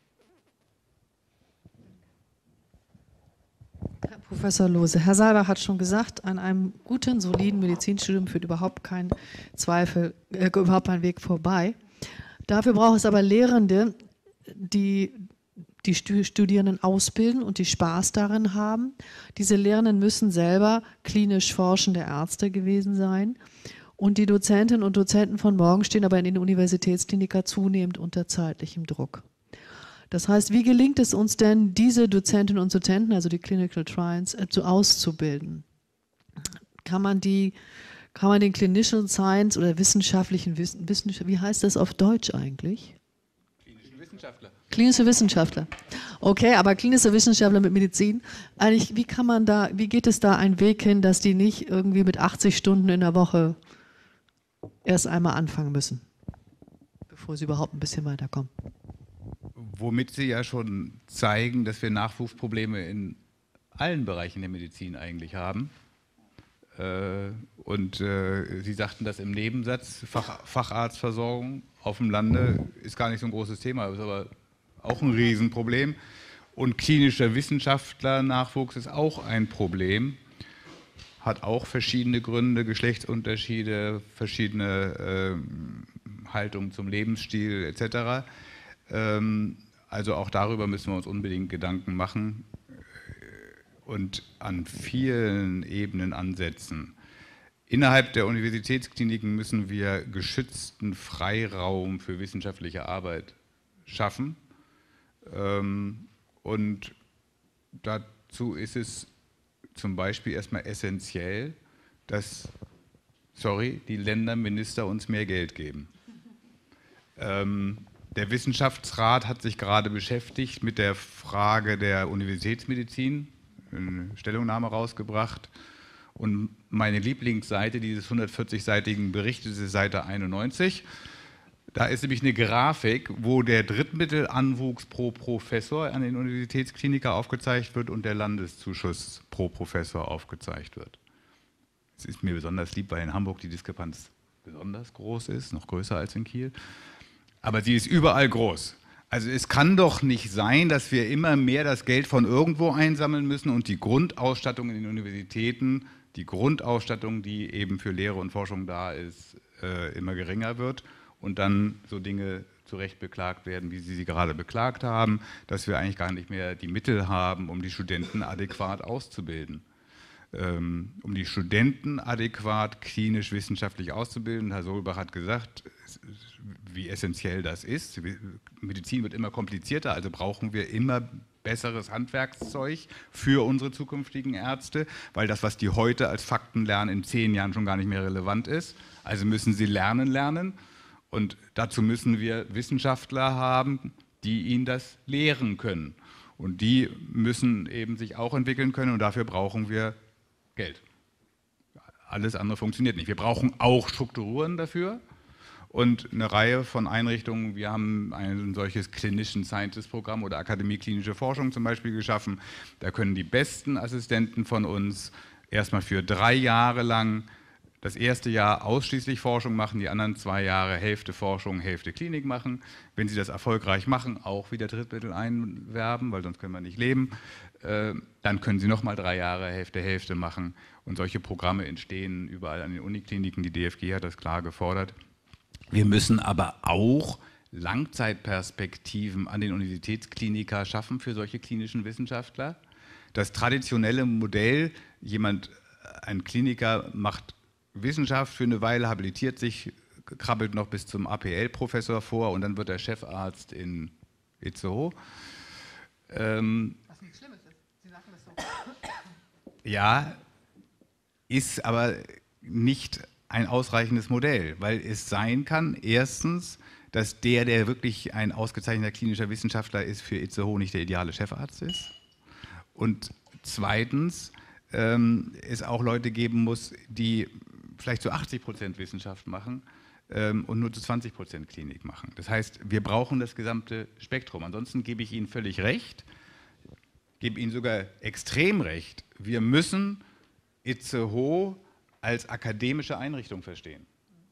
Herr Professor Lohse, Herr Seiber hat schon gesagt, an einem guten, soliden Medizinstudium führt überhaupt kein Zweifel, äh, überhaupt kein Weg vorbei. Dafür braucht es aber Lehrende, die die Studierenden ausbilden und die Spaß darin haben. Diese Lehrenden müssen selber klinisch forschende Ärzte gewesen sein. Und die Dozentinnen und Dozenten von morgen stehen aber in den Universitätskliniken zunehmend unter zeitlichem Druck. Das heißt, wie gelingt es uns denn, diese Dozentinnen und Dozenten, also die Clinical Trials, zu auszubilden? Kann man die, kann man den Clinician Science oder wissenschaftlichen Wissen, wie heißt das auf Deutsch eigentlich? Klinische Wissenschaftler. Klinische Wissenschaftler. Okay, aber klinische Wissenschaftler mit Medizin, eigentlich, wie kann man da, wie geht es da einen Weg hin, dass die nicht irgendwie mit achtzig Stunden in der Woche erst einmal anfangen müssen, bevor sie überhaupt ein bisschen weiterkommen? Womit Sie ja schon zeigen, dass wir Nachwuchsprobleme in allen Bereichen der Medizin eigentlich haben. Und Sie sagten das im Nebensatz, Fach, Facharztversorgung auf dem Lande ist gar nicht so ein großes Thema, ist aber auch ein Riesenproblem. Und klinischer Wissenschaftler-Nachwuchs ist auch ein Problem, hat auch verschiedene Gründe, Geschlechtsunterschiede, verschiedene äh, Haltungen zum Lebensstil et cetera. Ähm, Also auch darüber müssen wir uns unbedingt Gedanken machen und an vielen Ebenen ansetzen. Innerhalb der Universitätskliniken müssen wir geschützten Freiraum für wissenschaftliche Arbeit schaffen. Und dazu ist es zum Beispiel erstmal essentiell, dass, sorry, die Länderminister uns mehr Geld geben. Der Wissenschaftsrat hat sich gerade beschäftigt mit der Frage der Universitätsmedizin, eine Stellungnahme rausgebracht. Und meine Lieblingsseite dieses hundertvierzigseitigen Berichtes ist Seite einundneunzig. Da ist nämlich eine Grafik, wo der Drittmittelanwuchs pro Professor an den Universitätskliniken aufgezeigt wird und der Landeszuschuss pro Professor aufgezeigt wird. Es ist mir besonders lieb, weil in Hamburg die Diskrepanz besonders groß ist, noch größer als in Kiel. Aber sie ist überall groß. Also es kann doch nicht sein, dass wir immer mehr das Geld von irgendwo einsammeln müssen und die Grundausstattung in den Universitäten, die Grundausstattung, die eben für Lehre und Forschung da ist, äh, immer geringer wird und dann so Dinge zu Recht beklagt werden, wie Sie sie gerade beklagt haben, dass wir eigentlich gar nicht mehr die Mittel haben, um die Studenten adäquat auszubilden. Ähm, um die Studenten adäquat klinisch-wissenschaftlich auszubilden. Herr Solbach hat gesagt, wie essentiell das ist. Medizin wird immer komplizierter, also brauchen wir immer besseres Handwerkszeug für unsere zukünftigen Ärzte, weil das, was die heute als Fakten lernen, in zehn Jahren schon gar nicht mehr relevant ist. Also müssen sie lernen lernen und dazu müssen wir Wissenschaftler haben, die ihnen das lehren können. Und die müssen eben sich auch entwickeln können und dafür brauchen wir Geld. Alles andere funktioniert nicht. Wir brauchen auch Strukturen dafür und eine Reihe von Einrichtungen. Wir haben ein solches Clinician Scientist Programm oder Akademie Klinische Forschung zum Beispiel geschaffen. Da können die besten Assistenten von uns erstmal für drei Jahre lang das erste Jahr ausschließlich Forschung machen, die anderen zwei Jahre Hälfte Forschung, Hälfte Klinik machen. Wenn sie das erfolgreich machen, auch wieder Drittmittel einwerben, weil sonst können wir nicht leben. Dann können sie nochmal drei Jahre Hälfte, Hälfte machen. Und solche Programme entstehen überall an den Unikliniken. Die D F G hat das klar gefordert. Wir müssen aber auch Langzeitperspektiven an den Universitätsklinika schaffen für solche klinischen Wissenschaftler. Das traditionelle Modell, jemand, ein Kliniker macht Wissenschaft für eine Weile, habilitiert sich, krabbelt noch bis zum A P L-Professor vor und dann wird er Chefarzt in Itzehoe. Ähm, Was nichts Schlimmes ist. Sie sagen das so. Ja, ist aber nicht ein ausreichendes Modell, weil es sein kann, erstens, dass der, der wirklich ein ausgezeichneter klinischer Wissenschaftler ist, für Itzehoe nicht der ideale Chefarzt ist. Und zweitens, ähm, es auch Leute geben muss, die vielleicht zu achtzig Prozent Wissenschaft machen ähm, und nur zu zwanzig Prozent Klinik machen. Das heißt, wir brauchen das gesamte Spektrum. Ansonsten gebe ich Ihnen völlig recht, gebe Ihnen sogar extrem recht. Wir müssen Itzehoe als akademische Einrichtung verstehen.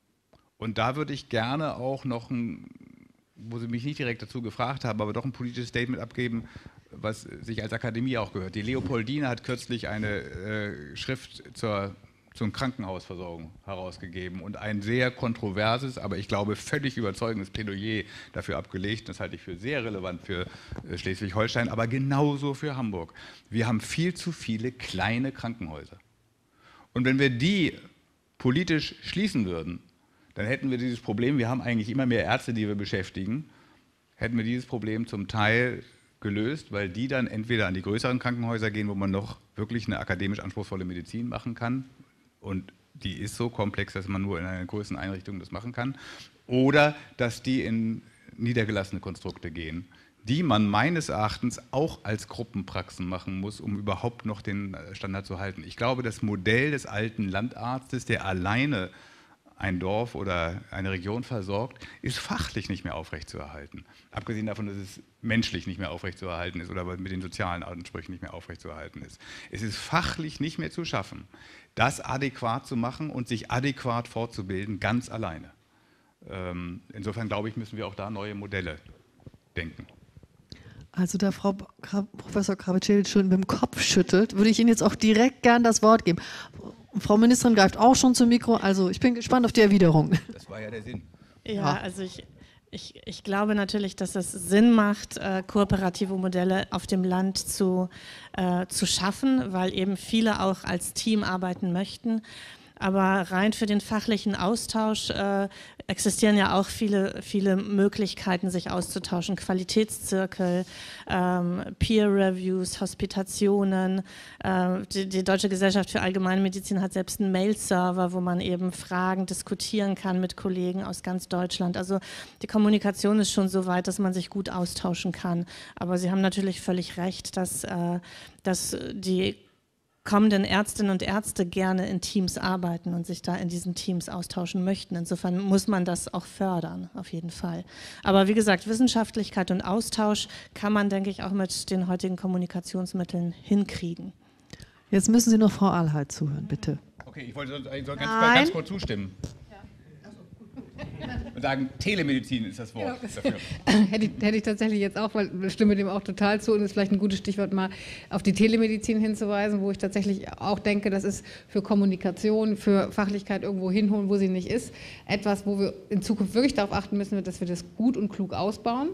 Und da würde ich gerne auch noch, ein, wo Sie mich nicht direkt dazu gefragt haben, aber doch ein politisches Statement abgeben, was sich als Akademie auch gehört. Die Leopoldine hat kürzlich eine äh, Schrift zur, zur Krankenhausversorgung herausgegeben und ein sehr kontroverses, aber ich glaube völlig überzeugendes Plädoyer dafür abgelegt. Das halte ich für sehr relevant für äh, Schleswig-Holstein, aber genauso für Hamburg. Wir haben viel zu viele kleine Krankenhäuser. Und wenn wir die politisch schließen würden, dann hätten wir dieses Problem, wir haben eigentlich immer mehr Ärzte, die wir beschäftigen, hätten wir dieses Problem zum Teil gelöst, weil die dann entweder an die größeren Krankenhäuser gehen, wo man noch wirklich eine akademisch anspruchsvolle Medizin machen kann und die ist so komplex, dass man nur in einer großen Einrichtung das machen kann, oder dass die in niedergelassene Konstrukte gehen, die man meines Erachtens auch als Gruppenpraxen machen muss, um überhaupt noch den Standard zu halten. Ich glaube, das Modell des alten Landarztes, der alleine ein Dorf oder eine Region versorgt, ist fachlich nicht mehr aufrechtzuerhalten. Abgesehen davon, dass es menschlich nicht mehr aufrechtzuerhalten ist oder mit den sozialen Ansprüchen nicht mehr aufrechtzuerhalten ist. Es ist fachlich nicht mehr zu schaffen, das adäquat zu machen und sich adäquat fortzubilden, ganz alleine. Insofern glaube ich, müssen wir auch da neue Modelle denken. Also da Frau Professor Krawitschel schon mit dem Kopf schüttelt, würde ich Ihnen jetzt auch direkt gern das Wort geben. Frau Ministerin greift auch schon zum Mikro, also ich bin gespannt auf die Erwiderung. Das war ja der Sinn. Ja, also ich, Ich, ich glaube natürlich, dass es Sinn macht, äh, kooperative Modelle auf dem Land zu, äh, zu schaffen, weil eben viele auch als Team arbeiten möchten. Aber rein für den fachlichen Austausch äh, existieren ja auch viele, viele Möglichkeiten, sich auszutauschen. Qualitätszirkel, ähm, Peer-Reviews, Hospitationen. Äh, die, die Deutsche Gesellschaft für Allgemeinmedizin hat selbst einen Mail-Server, wo man eben Fragen diskutieren kann mit Kollegen aus ganz Deutschland. Also die Kommunikation ist schon so weit, dass man sich gut austauschen kann. Aber Sie haben natürlich völlig recht, dass, äh, dass die kommenden Ärztinnen und Ärzte gerne in Teams arbeiten und sich da in diesen Teams austauschen möchten. Insofern muss man das auch fördern, auf jeden Fall. Aber wie gesagt, Wissenschaftlichkeit und Austausch kann man, denke ich, auch mit den heutigen Kommunikationsmitteln hinkriegen. Jetzt müssen Sie noch Frau Ahlheit zuhören, bitte. Okay, ich wollte ich soll ganz, ganz kurz zustimmen. Und sagen, Telemedizin ist das Wort ja, das dafür. Hätte ich, hätte ich tatsächlich jetzt auch, weil ich stimme dem auch total zu und ist vielleicht ein gutes Stichwort, mal auf die Telemedizin hinzuweisen, wo ich tatsächlich auch denke, das ist für Kommunikation, für Fachlichkeit irgendwo hinholen, wo sie nicht ist, etwas, wo wir in Zukunft wirklich darauf achten müssen, dass wir das gut und klug ausbauen.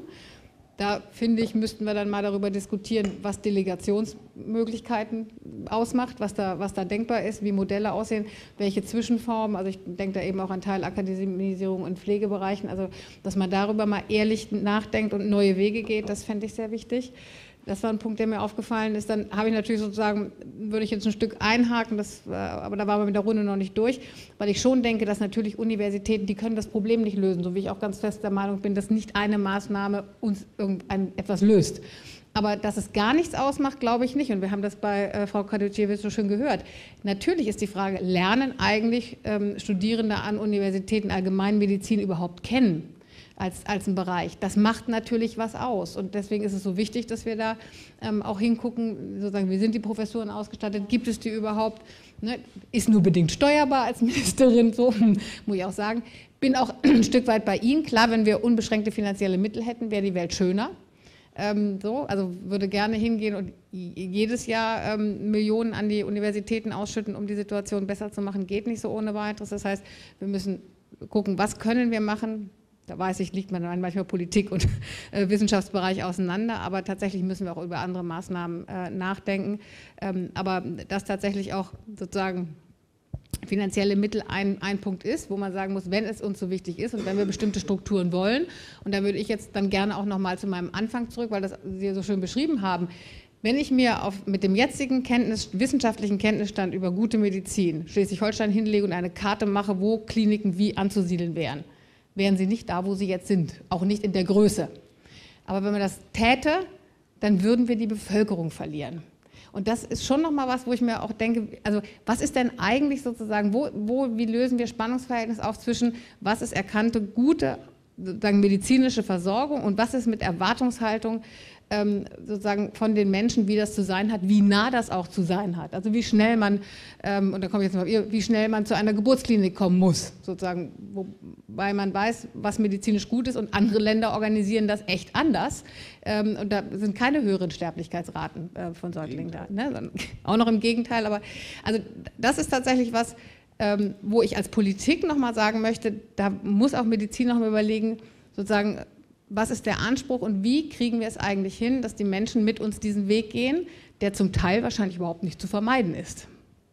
Da, finde ich, müssten wir dann mal darüber diskutieren, was Delegationsmöglichkeiten ausmacht, was da, was da denkbar ist, wie Modelle aussehen, welche Zwischenformen, also ich denke da eben auch an Teilakademisierung in Pflegebereichen, also dass man darüber mal ehrlich nachdenkt und neue Wege geht, das fände ich sehr wichtig. Das war ein Punkt, der mir aufgefallen ist. Dann habe ich natürlich sozusagen, würde ich jetzt ein Stück einhaken, das, aber da waren wir mit der Runde noch nicht durch, weil ich schon denke, dass natürlich Universitäten, die können das Problem nicht lösen, so wie ich auch ganz fest der Meinung bin, dass nicht eine Maßnahme uns irgendein, etwas löst. Aber dass es gar nichts ausmacht, glaube ich nicht. Und wir haben das bei äh, Frau Kadiukiewicz so schön gehört. Natürlich ist die Frage, lernen eigentlich ähm, Studierende an Universitäten Allgemeinmedizin überhaupt kennen? Als, als ein Bereich. Das macht natürlich was aus und deswegen ist es so wichtig, dass wir da ähm, auch hingucken, sozusagen, wie sind die Professuren ausgestattet, gibt es die überhaupt, ne? Ist nur bedingt steuerbar als Ministerin, so muss ich auch sagen. Bin auch ein Stück weit bei Ihnen, klar, wenn wir unbeschränkte finanzielle Mittel hätten, wäre die Welt schöner. Ähm, so, also würde gerne hingehen und jedes Jahr ähm, Millionen an die Universitäten ausschütten, um die Situation besser zu machen, geht nicht so ohne weiteres. Das heißt, wir müssen gucken, was können wir machen. Da weiß ich, liegt man manchmal Politik und äh, Wissenschaftsbereich auseinander, aber tatsächlich müssen wir auch über andere Maßnahmen äh, nachdenken. Ähm, aber dass tatsächlich auch sozusagen finanzielle Mittel ein, ein Punkt ist, wo man sagen muss, wenn es uns so wichtig ist und wenn wir bestimmte Strukturen wollen, und da würde ich jetzt dann gerne auch nochmal zu meinem Anfang zurück, weil das Sie so schön beschrieben haben, wenn ich mir auf, mit dem jetzigen Kenntnis, wissenschaftlichen Kenntnisstand über gute Medizin Schleswig-Holstein hinlege und eine Karte mache, wo Kliniken wie anzusiedeln wären, wären sie nicht da, wo sie jetzt sind, auch nicht in der Größe. Aber wenn man das täte, dann würden wir die Bevölkerung verlieren. Und das ist schon nochmal was, wo ich mir auch denke, also was ist denn eigentlich sozusagen, wo, wo, wie lösen wir Spannungsverhältnis auf zwischen, was ist erkannte, gute sozusagen medizinische Versorgung und was ist mit Erwartungshaltung ähm, sozusagen von den Menschen, wie das zu sein hat, wie nah das auch zu sein hat. Also wie schnell man, ähm, und da komme ich jetzt mal, wie schnell man zu einer Geburtsklinik kommen muss, sozusagen, wobei man weiß, was medizinisch gut ist und andere Länder organisieren das echt anders. Ähm, und da sind keine höheren Sterblichkeitsraten äh, von Säuglingen da. Ne? Auch noch im Gegenteil, aber also das ist tatsächlich was, ähm, wo ich als Politik nochmal sagen möchte, da muss auch Medizin noch mal überlegen, sozusagen, was ist der Anspruch und wie kriegen wir es eigentlich hin, dass die Menschen mit uns diesen Weg gehen, der zum Teil wahrscheinlich überhaupt nicht zu vermeiden ist.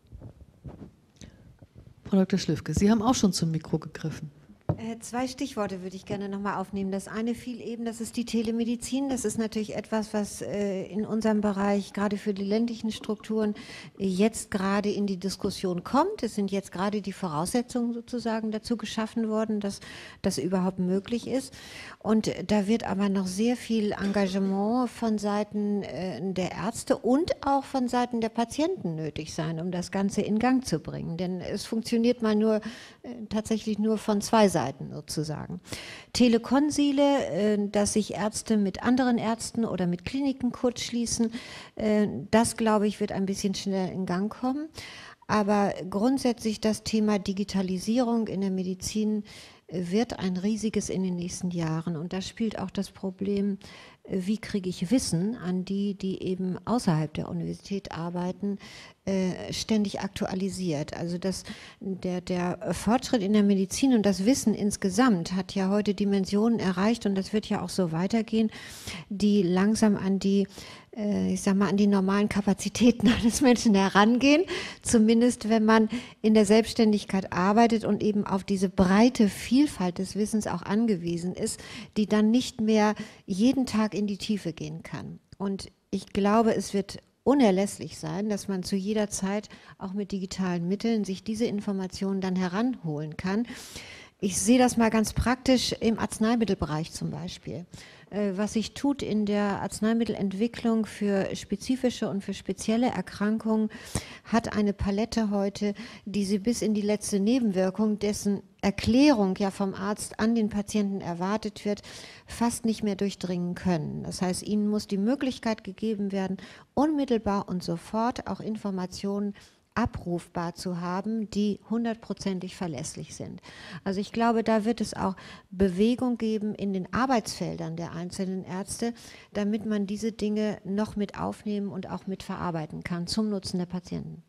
Frau Doktor Schlifke, Sie haben auch schon zum Mikro gegriffen. Äh, zwei Stichworte würde ich gerne nochmal aufnehmen. Das eine fiel eben, das ist die Telemedizin. Das ist natürlich etwas, was äh, in unserem Bereich, gerade für die ländlichen Strukturen, äh, jetzt gerade in die Diskussion kommt. Es sind jetzt gerade die Voraussetzungen sozusagen dazu geschaffen worden, dass das überhaupt möglich ist. Und äh, da wird aber noch sehr viel Engagement von Seiten äh, der Ärzte und auch von Seiten der Patienten nötig sein, um das Ganze in Gang zu bringen. Denn es funktioniert mal nur, äh, tatsächlich nur von zwei Seiten. Sozusagen. Telekonsile, dass sich Ärzte mit anderen Ärzten oder mit Kliniken kurzschließen, das, glaube ich, wird ein bisschen schneller in Gang kommen. Aber grundsätzlich das Thema Digitalisierung in der Medizin wird ein riesiges in den nächsten Jahren. Und da spielt auch das Problem wie kriege ich Wissen an die, die eben außerhalb der Universität arbeiten, äh, ständig aktualisiert. Also das, der, der Fortschritt in der Medizin und das Wissen insgesamt hat ja heute Dimensionen erreicht, und das wird ja auch so weitergehen, die langsam an die ich sag mal, an die normalen Kapazitäten eines Menschen herangehen, zumindest wenn man in der Selbstständigkeit arbeitet und eben auf diese breite Vielfalt des Wissens auch angewiesen ist, die dann nicht mehr jeden Tag in die Tiefe gehen kann. Und ich glaube, es wird unerlässlich sein, dass man zu jeder Zeit auch mit digitalen Mitteln sich diese Informationen dann heranholen kann. Ich sehe das mal ganz praktisch im Arzneimittelbereich zum Beispiel. Was sich tut in der Arzneimittelentwicklung für spezifische und für spezielle Erkrankungen, hat eine Palette heute, die sie bis in die letzte Nebenwirkung, dessen Erklärung ja vom Arzt an den Patienten erwartet wird, fast nicht mehr durchdringen können. Das heißt, ihnen muss die Möglichkeit gegeben werden, unmittelbar und sofort auch Informationen abrufbar zu haben, die hundertprozentig verlässlich sind. Also ich glaube, da wird es auch Bewegung geben in den Arbeitsfeldern der einzelnen Ärzte, damit man diese Dinge noch mit aufnehmen und auch mit verarbeiten kann, zum Nutzen der Patienten.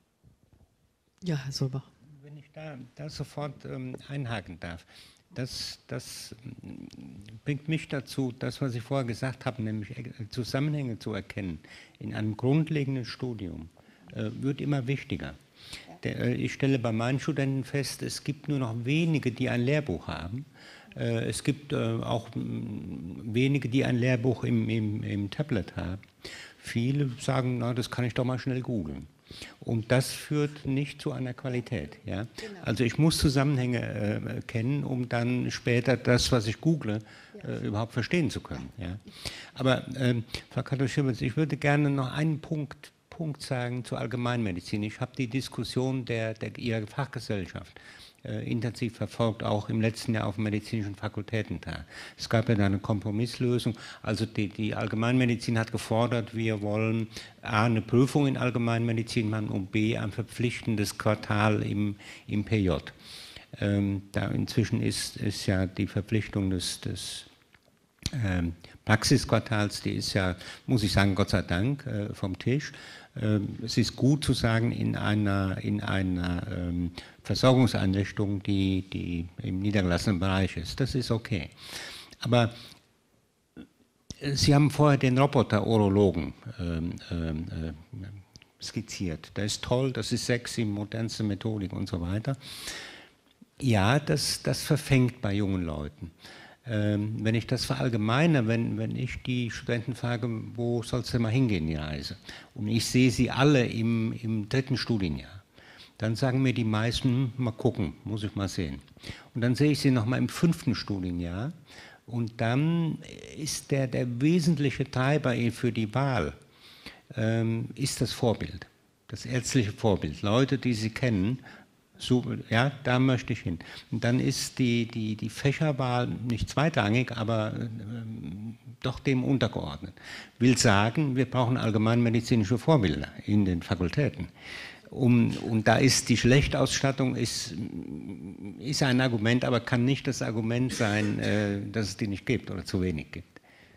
Ja, Herr Solbach. Wenn ich da, da sofort ähm, einhaken darf. Das, das bringt mich dazu, das, was ich vorher gesagt habe, nämlich Zusammenhänge zu erkennen in einem grundlegenden Studium, wird immer wichtiger. Ich stelle bei meinen Studenten fest, es gibt nur noch wenige, die ein Lehrbuch haben. Es gibt auch wenige, die ein Lehrbuch im, im, im Tablet haben. Viele sagen, na, das kann ich doch mal schnell googeln. Und das führt nicht zu einer Qualität. Ja? Genau. Also ich muss Zusammenhänge äh, kennen, um dann später das, was ich google, äh, überhaupt verstehen zu können. Ja? Aber ähm, Frau Kato-Schimmels, ich würde gerne noch einen Punkt Punkt sagen zur Allgemeinmedizin. Ich habe die Diskussion der, der Ihrer Fachgesellschaft äh, intensiv verfolgt, auch im letzten Jahr auf dem medizinischen Fakultätentag. Es gab ja da eine Kompromisslösung. Also die, die Allgemeinmedizin hat gefordert, wir wollen A, eine Prüfung in Allgemeinmedizin machen und B, ein verpflichtendes Quartal im, im P J. Ähm, da inzwischen ist, ist ja die Verpflichtung des, des ähm, Praxisquartals, die ist ja, muss ich sagen, Gott sei Dank, äh, vom Tisch. Es ist gut zu sagen, in einer, in einer ähm, Versorgungseinrichtung, die, die im niedergelassenen Bereich ist. Das ist okay. Aber Sie haben vorher den Roboter-Urologen ähm, äh, skizziert. Der ist toll, das ist sexy, modernste Methodik und so weiter. Ja, das, das verfängt bei jungen Leuten. Ähm, wenn ich das verallgemeine, wenn, wenn ich die Studenten frage, wo soll es denn mal hingehen, die Reise? Und ich sehe sie alle im, im dritten Studienjahr, dann sagen mir die meisten, mal gucken, muss ich mal sehen. Und dann sehe ich sie nochmal im fünften Studienjahr und dann ist der, der wesentliche Treiber für die Wahl, ähm, ist das Vorbild, das ärztliche Vorbild. Leute, die sie kennen, so, ja, da möchte ich hin. Und dann ist die, die, die Fächerwahl nicht zweitrangig, aber äh, doch dem untergeordnet. Will sagen, wir brauchen allgemeinmedizinische Vorbilder in den Fakultäten. Um, und da ist die Schlechter-Ausstattung ist, ist ein Argument, aber kann nicht das Argument sein, äh, dass es die nicht gibt oder zu wenig gibt.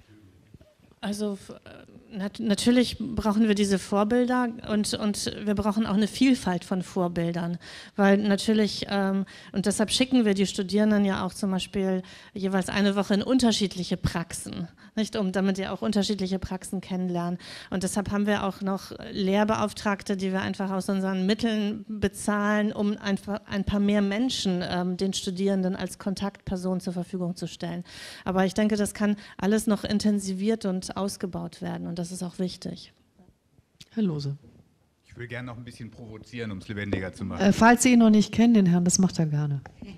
Also nat natürlich brauchen wir diese Vorbilder und, und wir brauchen auch eine Vielfalt von Vorbildern, weil natürlich, ähm, und deshalb schicken wir die Studierenden ja auch zum Beispiel jeweils eine Woche in unterschiedliche Praxen, nicht, um damit die auch unterschiedliche Praxen kennenlernen. Und deshalb haben wir auch noch Lehrbeauftragte, die wir einfach aus unseren Mitteln bezahlen, um einfach ein paar mehr Menschen ähm, den Studierenden als Kontaktperson zur Verfügung zu stellen. Aber ich denke, das kann alles noch intensiviert und ausgebaut werden und das ist auch wichtig. Herr Lohse. Ich will gerne noch ein bisschen provozieren, um es lebendiger zu machen. Äh, falls Sie ihn noch nicht kennen, den Herrn, das macht er gerne.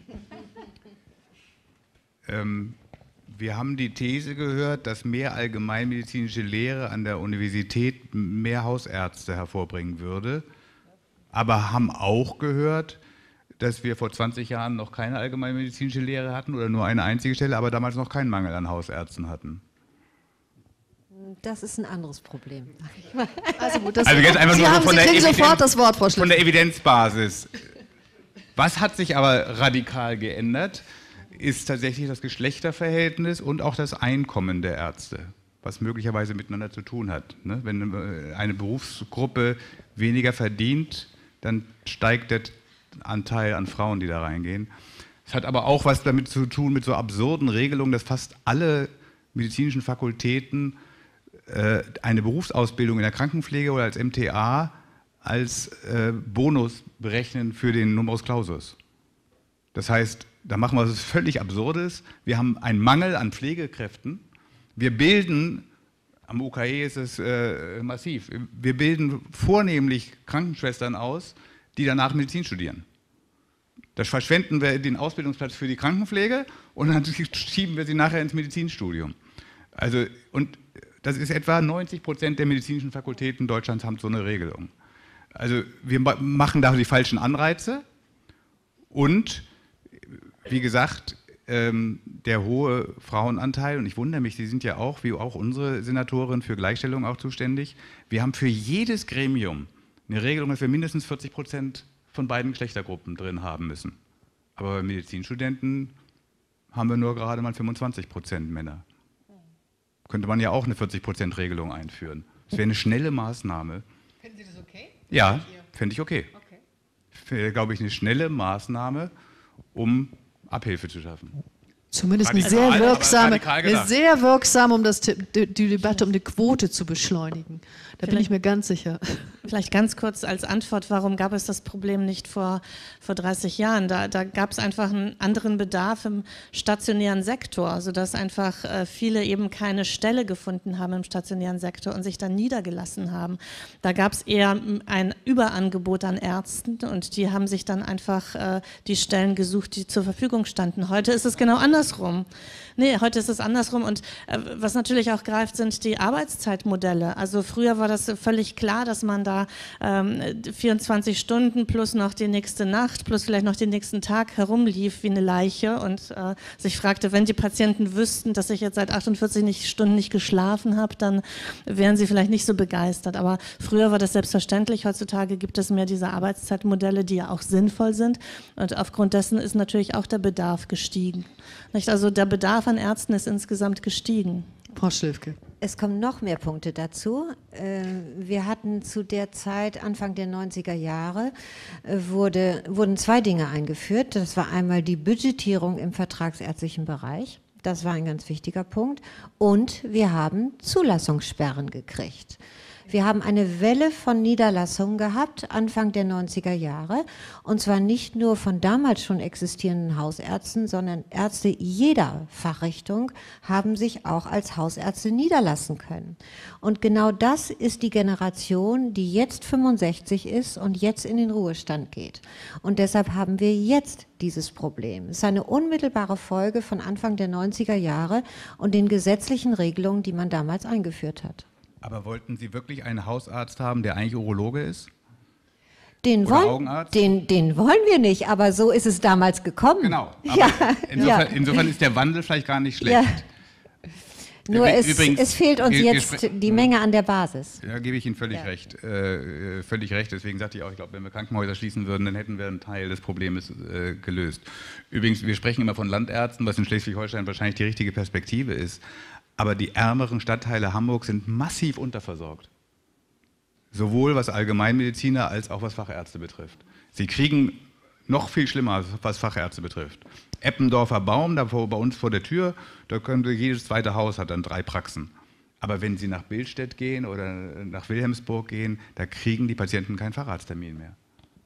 ähm, wir haben die These gehört, dass mehr allgemeinmedizinische Lehre an der Universität mehr Hausärzte hervorbringen würde, aber haben auch gehört, dass wir vor zwanzig Jahren noch keine allgemeinmedizinische Lehre hatten oder nur eine einzige Stelle, aber damals noch keinen Mangel an Hausärzten hatten. Das ist ein anderes Problem. Also gut, das also jetzt einfach Sie, nur haben, von, Sie der kriegen Evidenz, sofort das Wort, Frau Schliff. von der Evidenzbasis. Was hat sich aber radikal geändert, ist tatsächlich das Geschlechterverhältnis und auch das Einkommen der Ärzte. was möglicherweise miteinander zu tun hat. Ne? Wenn eine Berufsgruppe weniger verdient, dann steigt der Anteil an Frauen, die da reingehen. Es hat aber auch was damit zu tun, mit so absurden Regelungen, dass fast alle medizinischen Fakultäten äh, eine Berufsausbildung in der Krankenpflege oder als M T A als äh, Bonus berechnen für den Numerus Clausus. Das heißt, da machen wir was völlig Absurdes. Wir haben einen Mangel an Pflegekräften. Wir bilden, am U K E ist es äh, massiv, wir bilden vornehmlich Krankenschwestern aus, die danach Medizin studieren. Da verschwenden wir den Ausbildungsplatz für die Krankenpflege und dann schieben wir sie nachher ins Medizinstudium. Also, und das ist etwa neunzig Prozent der medizinischen Fakultäten Deutschlands haben so eine Regelung. Also wir machen da die falschen Anreize und, wie gesagt, ähm, der hohe Frauenanteil, und ich wundere mich, Sie sind ja auch, wie auch unsere Senatorin, für Gleichstellung auch zuständig. Wir haben für jedes Gremium eine Regelung, dass wir mindestens vierzig Prozent von beiden Geschlechtergruppen drin haben müssen. Aber bei Medizinstudenten haben wir nur gerade mal fünfundzwanzig Prozent Männer. Könnte man ja auch eine vierzig Prozent Regelung einführen. Das wäre eine schnelle Maßnahme. Finden Sie das okay? Ja, fände ich okay. Okay. Wäre, glaube ich, eine schnelle Maßnahme, um Abhilfe zu schaffen. Zumindest eine Radikal, sehr aber wirksame, radikal eine gedacht. sehr wirksam, um das, die, die Debatte um die Quote zu beschleunigen. Da bin ich mir ganz sicher. Vielleicht ganz kurz als Antwort, warum gab es das Problem nicht vor, vor dreißig Jahren? Da, da gab es einfach einen anderen Bedarf im stationären Sektor, sodass einfach äh, viele eben keine Stelle gefunden haben im stationären Sektor und sich dann niedergelassen haben. Da gab es eher ein Überangebot an Ärzten und die haben sich dann einfach äh, die Stellen gesucht, die zur Verfügung standen. Heute ist es genau andersrum. Nee, heute ist es andersrum und äh, was natürlich auch greift, sind die Arbeitszeitmodelle. Also früher war das völlig klar, dass man da ähm, vierundzwanzig Stunden plus noch die nächste Nacht plus vielleicht noch den nächsten Tag herumlief wie eine Leiche und äh, sich fragte, wenn die Patienten wüssten, dass ich jetzt seit achtundvierzig nicht, Stunden nicht geschlafen habe, dann wären sie vielleicht nicht so begeistert. Aber früher war das selbstverständlich. Heutzutage gibt es mehr diese Arbeitszeitmodelle, die ja auch sinnvoll sind und aufgrund dessen ist natürlich auch der Bedarf gestiegen. Nicht? Also der Bedarf an Ärzten ist insgesamt gestiegen. Frau Schilfke. Es kommen noch mehr Punkte dazu. Wir hatten zu der Zeit, Anfang der neunziger Jahre, wurde, wurden zwei Dinge eingeführt. Das war einmal die Budgetierung im vertragsärztlichen Bereich. Das war ein ganz wichtiger Punkt. Und wir haben Zulassungssperren gekriegt. Wir haben eine Welle von Niederlassungen gehabt, Anfang der neunziger Jahre. Und zwar nicht nur von damals schon existierenden Hausärzten, sondern Ärzte jeder Fachrichtung haben sich auch als Hausärzte niederlassen können. Und genau das ist die Generation, die jetzt fünfundsechzig ist und jetzt in den Ruhestand geht. Und deshalb haben wir jetzt dieses Problem. Es ist eine unmittelbare Folge von Anfang der neunziger Jahre und den gesetzlichen Regelungen, die man damals eingeführt hat. Aber wollten Sie wirklich einen Hausarzt haben, der eigentlich Urologe ist? Den, Oder wollen, Augenarzt? den, den wollen wir nicht, aber so ist es damals gekommen. Genau. Aber Ja, insofern, ja. insofern ist der Wandel vielleicht gar nicht schlecht. Ja. Nur es, Übrigens, es fehlt uns wir- wir jetzt spre- die Menge an der Basis. Da gebe ich Ihnen völlig Ja. recht. Äh, völlig recht. Deswegen sagte ich auch, ich glaube, wenn wir Krankenhäuser schließen würden, dann hätten wir einen Teil des Problems äh, gelöst. Übrigens, wir sprechen immer von Landärzten, was in Schleswig-Holstein wahrscheinlich die richtige Perspektive ist. Aber die ärmeren Stadtteile Hamburgs sind massiv unterversorgt. Sowohl was Allgemeinmediziner als auch was Fachärzte betrifft. Sie kriegen noch viel schlimmer, was Fachärzte betrifft. Eppendorfer Baum, da vor, bei uns vor der Tür, da könnte jedes zweite Haus hat dann drei Praxen. Aber wenn Sie nach Billstedt gehen oder nach Wilhelmsburg gehen, da kriegen die Patienten keinen Facharzttermin mehr.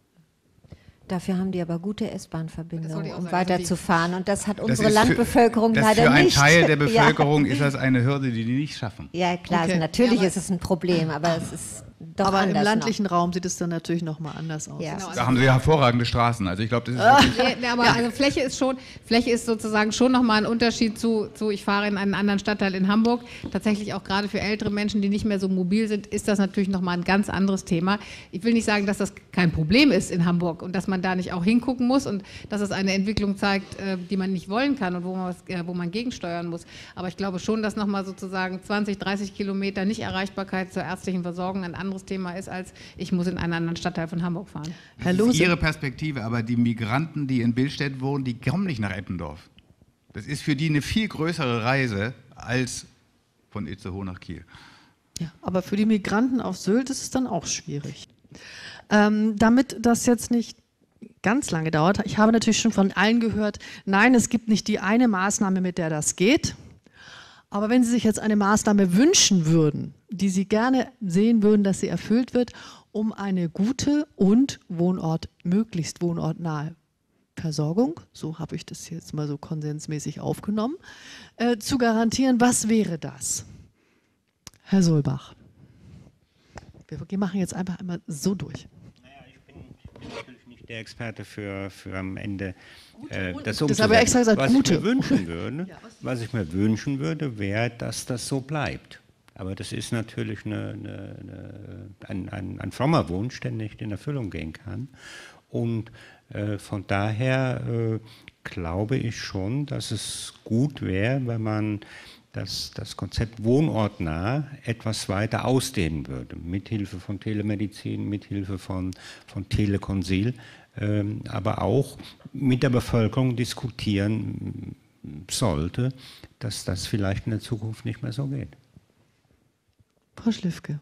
Dafür haben die aber gute Das S-Bahn-Verbindungen, wollte ich auch um sagen. Also weiterzufahren. Und das hat Das unsere ist für- Landbevölkerung das leider für einen nicht. Teil der Ja. Bevölkerung ist das eine Hürde, die die nicht schaffen. Ja, klar, Okay. also natürlich Ja, aber- ist es ein Problem, aber es ist doch Aber im anders ländlichen Raum sieht es dann natürlich noch mal anders aus. Ja. Genau, Da haben Sie hervorragende Straßen. Also ich glaube, das ist wirklich- Nee, nee, aber also Fläche ist schon, Fläche ist sozusagen schon nochmal ein Unterschied zu, zu, ich fahre in einen anderen Stadtteil in Hamburg. Tatsächlich auch gerade für ältere Menschen, die nicht mehr so mobil sind, ist das natürlich nochmal ein ganz anderes Thema. Ich will nicht sagen, dass das kein Problem ist in Hamburg und dass man da nicht auch hingucken muss und dass es eine Entwicklung zeigt, äh, die man nicht wollen kann und wo man, was, äh, wo man gegensteuern muss. Aber ich glaube schon, dass nochmal sozusagen zwanzig, dreißig Kilometer Nicht-Erreichbarkeit zur ärztlichen Versorgung ein anderes Thema ist, als ich muss in einen anderen Stadtteil von Hamburg fahren. Herr Das ist Lose, Ihre Perspektive, aber die Migranten, die in Billstedt wohnen, die kommen nicht nach Eppendorf. Das ist für die eine viel größere Reise als von Itzehoe nach Kiel. Ja, aber für die Migranten auf Sylt ist es dann auch schwierig. Ähm, damit das jetzt nicht ganz lange dauert, ich habe natürlich schon von allen gehört, nein, es gibt nicht die eine Maßnahme, mit der das geht. Aber wenn Sie sich jetzt eine Maßnahme wünschen würden, die Sie gerne sehen würden, dass sie erfüllt wird, um eine gute und Wohnort, möglichst wohnortnahe Versorgung, so habe ich das jetzt mal so konsensmäßig aufgenommen, äh, zu garantieren, was wäre das? Herr Solbach, wir machen jetzt einfach einmal so durch. Naja, ich bin, ich bin natürlich nicht der Experte für, für am Ende äh, das Das habe ich extra gesagt, was gute. Ich mir wünschen würde, ja, was? was ich mir wünschen würde, wäre, dass das so bleibt. Aber das ist natürlich eine, eine, eine, ein, ein, ein frommer Wunsch, der nicht in Erfüllung gehen kann. Und äh, von daher äh, glaube ich schon, dass es gut wäre, wenn man das, das Konzept wohnortnah etwas weiter ausdehnen würde, mithilfe von Telemedizin, mithilfe von, von Telekonsil, ähm, aber auch mit der Bevölkerung diskutieren sollte, dass das vielleicht in der Zukunft nicht mehr so geht. Frau Schliffke.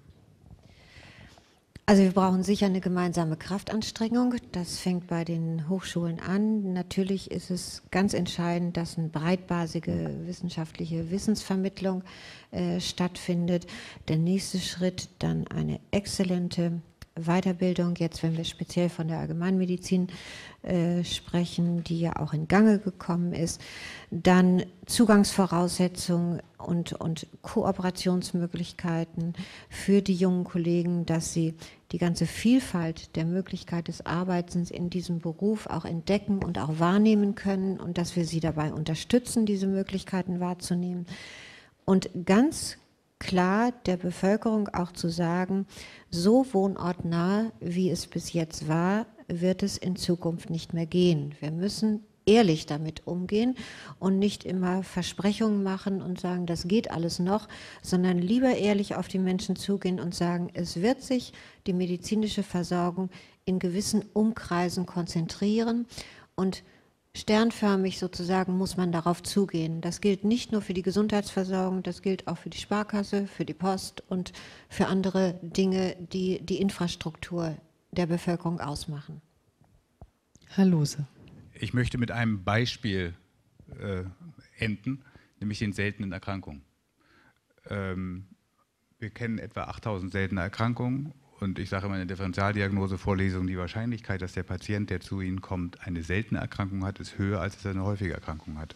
Also wir brauchen sicher eine gemeinsame Kraftanstrengung. Das fängt bei den Hochschulen an. Natürlich ist es ganz entscheidend, dass eine breitbasige wissenschaftliche Wissensvermittlung äh, stattfindet. Der nächste Schritt dann eine exzellente Weiterbildung, jetzt wenn wir speziell von der Allgemeinmedizin äh, sprechen, die ja auch in Gange gekommen ist, dann Zugangsvoraussetzungen und, und Kooperationsmöglichkeiten für die jungen Kollegen, dass sie die ganze Vielfalt der Möglichkeit des Arbeitens in diesem Beruf auch entdecken und auch wahrnehmen können und dass wir sie dabei unterstützen, diese Möglichkeiten wahrzunehmen. Und ganz klar der Bevölkerung auch zu sagen, so wohnortnah, wie es bis jetzt war, wird es in Zukunft nicht mehr gehen. Wir müssen ehrlich damit umgehen und nicht immer Versprechungen machen und sagen, das geht alles noch, sondern lieber ehrlich auf die Menschen zugehen und sagen, es wird sich die medizinische Versorgung in gewissen Umkreisen konzentrieren und sternförmig sozusagen muss man darauf zugehen. Das gilt nicht nur für die Gesundheitsversorgung, das gilt auch für die Sparkasse, für die Post und für andere Dinge, die die Infrastruktur der Bevölkerung ausmachen. Herr Lohse. Ich möchte mit einem Beispiel äh, enden, nämlich den seltenen Erkrankungen. Ähm, wir kennen etwa achttausend seltene Erkrankungen und ich sage immer in der Differentialdiagnose-Vorlesung, die Wahrscheinlichkeit, dass der Patient, der zu Ihnen kommt, eine seltene Erkrankung hat, ist höher, als dass er eine häufige Erkrankung hat.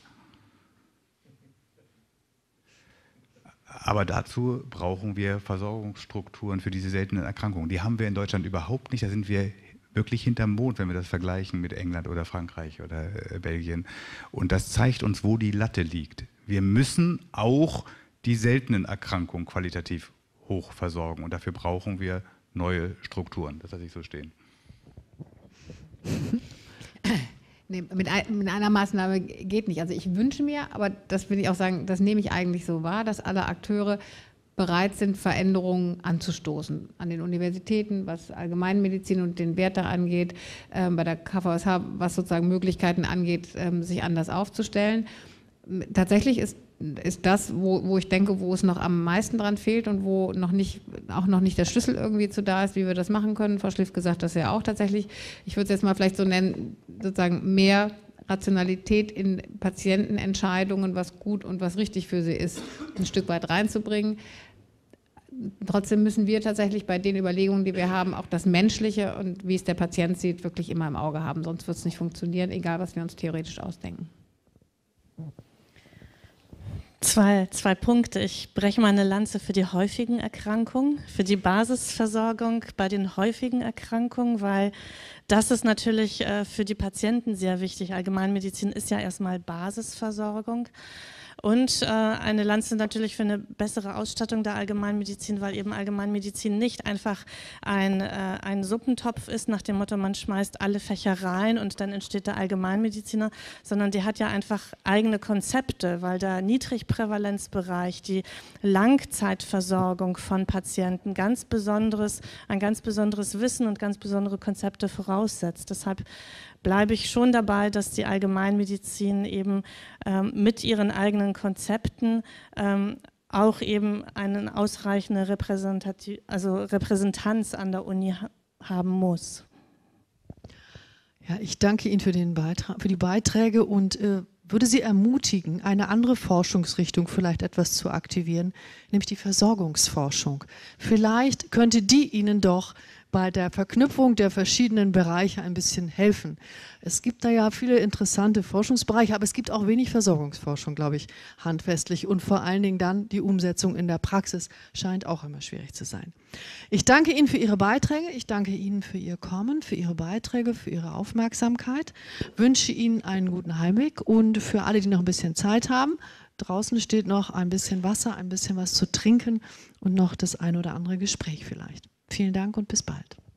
Aber dazu brauchen wir Versorgungsstrukturen für diese seltenen Erkrankungen. Die haben wir in Deutschland überhaupt nicht, da sind wir wirklich hinterm Mond, wenn wir das vergleichen mit England oder Frankreich oder äh, Belgien. Und das zeigt uns, wo die Latte liegt. Wir müssen auch die seltenen Erkrankungen qualitativ hoch versorgen. Und dafür brauchen wir neue Strukturen. Das lasse ich so stehen. Nee, mit, ein, mit einer Maßnahme geht nicht. Also ich wünsche mir, aber das will ich auch sagen, das nehme ich eigentlich so wahr, dass alle Akteure bereit sind, Veränderungen anzustoßen. An den Universitäten, was Allgemeinmedizin und den Wert da angeht, äh, bei der K V S H, was sozusagen Möglichkeiten angeht, äh, sich anders aufzustellen. Tatsächlich ist, ist das, wo, wo ich denke, wo es noch am meisten dran fehlt und wo noch nicht, auch noch nicht der Schlüssel irgendwie zu da ist, wie wir das machen können. Frau Schliff gesagt, das ja auch tatsächlich, ich würde es jetzt mal vielleicht so nennen, sozusagen mehr Rationalität in Patientenentscheidungen, was gut und was richtig für sie ist, ein Stück weit reinzubringen. Trotzdem müssen wir tatsächlich bei den Überlegungen, die wir haben, auch das Menschliche und wie es der Patient sieht, wirklich immer im Auge haben. Sonst wird es nicht funktionieren, egal was wir uns theoretisch ausdenken. Zwei, zwei Punkte. Ich breche meine Lanze für die häufigen Erkrankungen, für die Basisversorgung bei den häufigen Erkrankungen, weil das ist natürlich äh, für die Patienten sehr wichtig. Allgemeinmedizin ist ja erstmal Basisversorgung. Und äh, eine Lanze natürlich für eine bessere Ausstattung der Allgemeinmedizin, weil eben Allgemeinmedizin nicht einfach ein, äh, ein Suppentopf ist, nach dem Motto, man schmeißt alle Fächer rein und dann entsteht der Allgemeinmediziner, sondern die hat ja einfach eigene Konzepte, weil der Niedrigprävalenzbereich, die Langzeitversorgung von Patienten ganz besonderes, ein ganz besonderes Wissen und ganz besondere Konzepte voraussetzt. Deshalb bleibe ich schon dabei, dass die Allgemeinmedizin eben ähm, mit ihren eigenen Konzepten ähm, auch eben eine ausreichende Repräsentati- also Repräsentanz an der Uni ha- haben muss. Ja, ich danke Ihnen für, den Beitrag, für die Beiträge und äh, würde Sie ermutigen, eine andere Forschungsrichtung vielleicht etwas zu aktivieren, nämlich die Versorgungsforschung. Vielleicht könnte die Ihnen doch bei der Verknüpfung der verschiedenen Bereiche ein bisschen helfen. Es gibt da ja viele interessante Forschungsbereiche, aber es gibt auch wenig Versorgungsforschung, glaube ich, handfestlich. Und vor allen Dingen dann die Umsetzung in der Praxis scheint auch immer schwierig zu sein. Ich danke Ihnen für Ihre Beiträge, ich danke Ihnen für Ihr Kommen, für Ihre Beiträge, für Ihre Aufmerksamkeit, wünsche Ihnen einen guten Heimweg und für alle, die noch ein bisschen Zeit haben, draußen steht noch ein bisschen Wasser, ein bisschen was zu trinken und noch das ein oder andere Gespräch vielleicht. Vielen Dank und bis bald.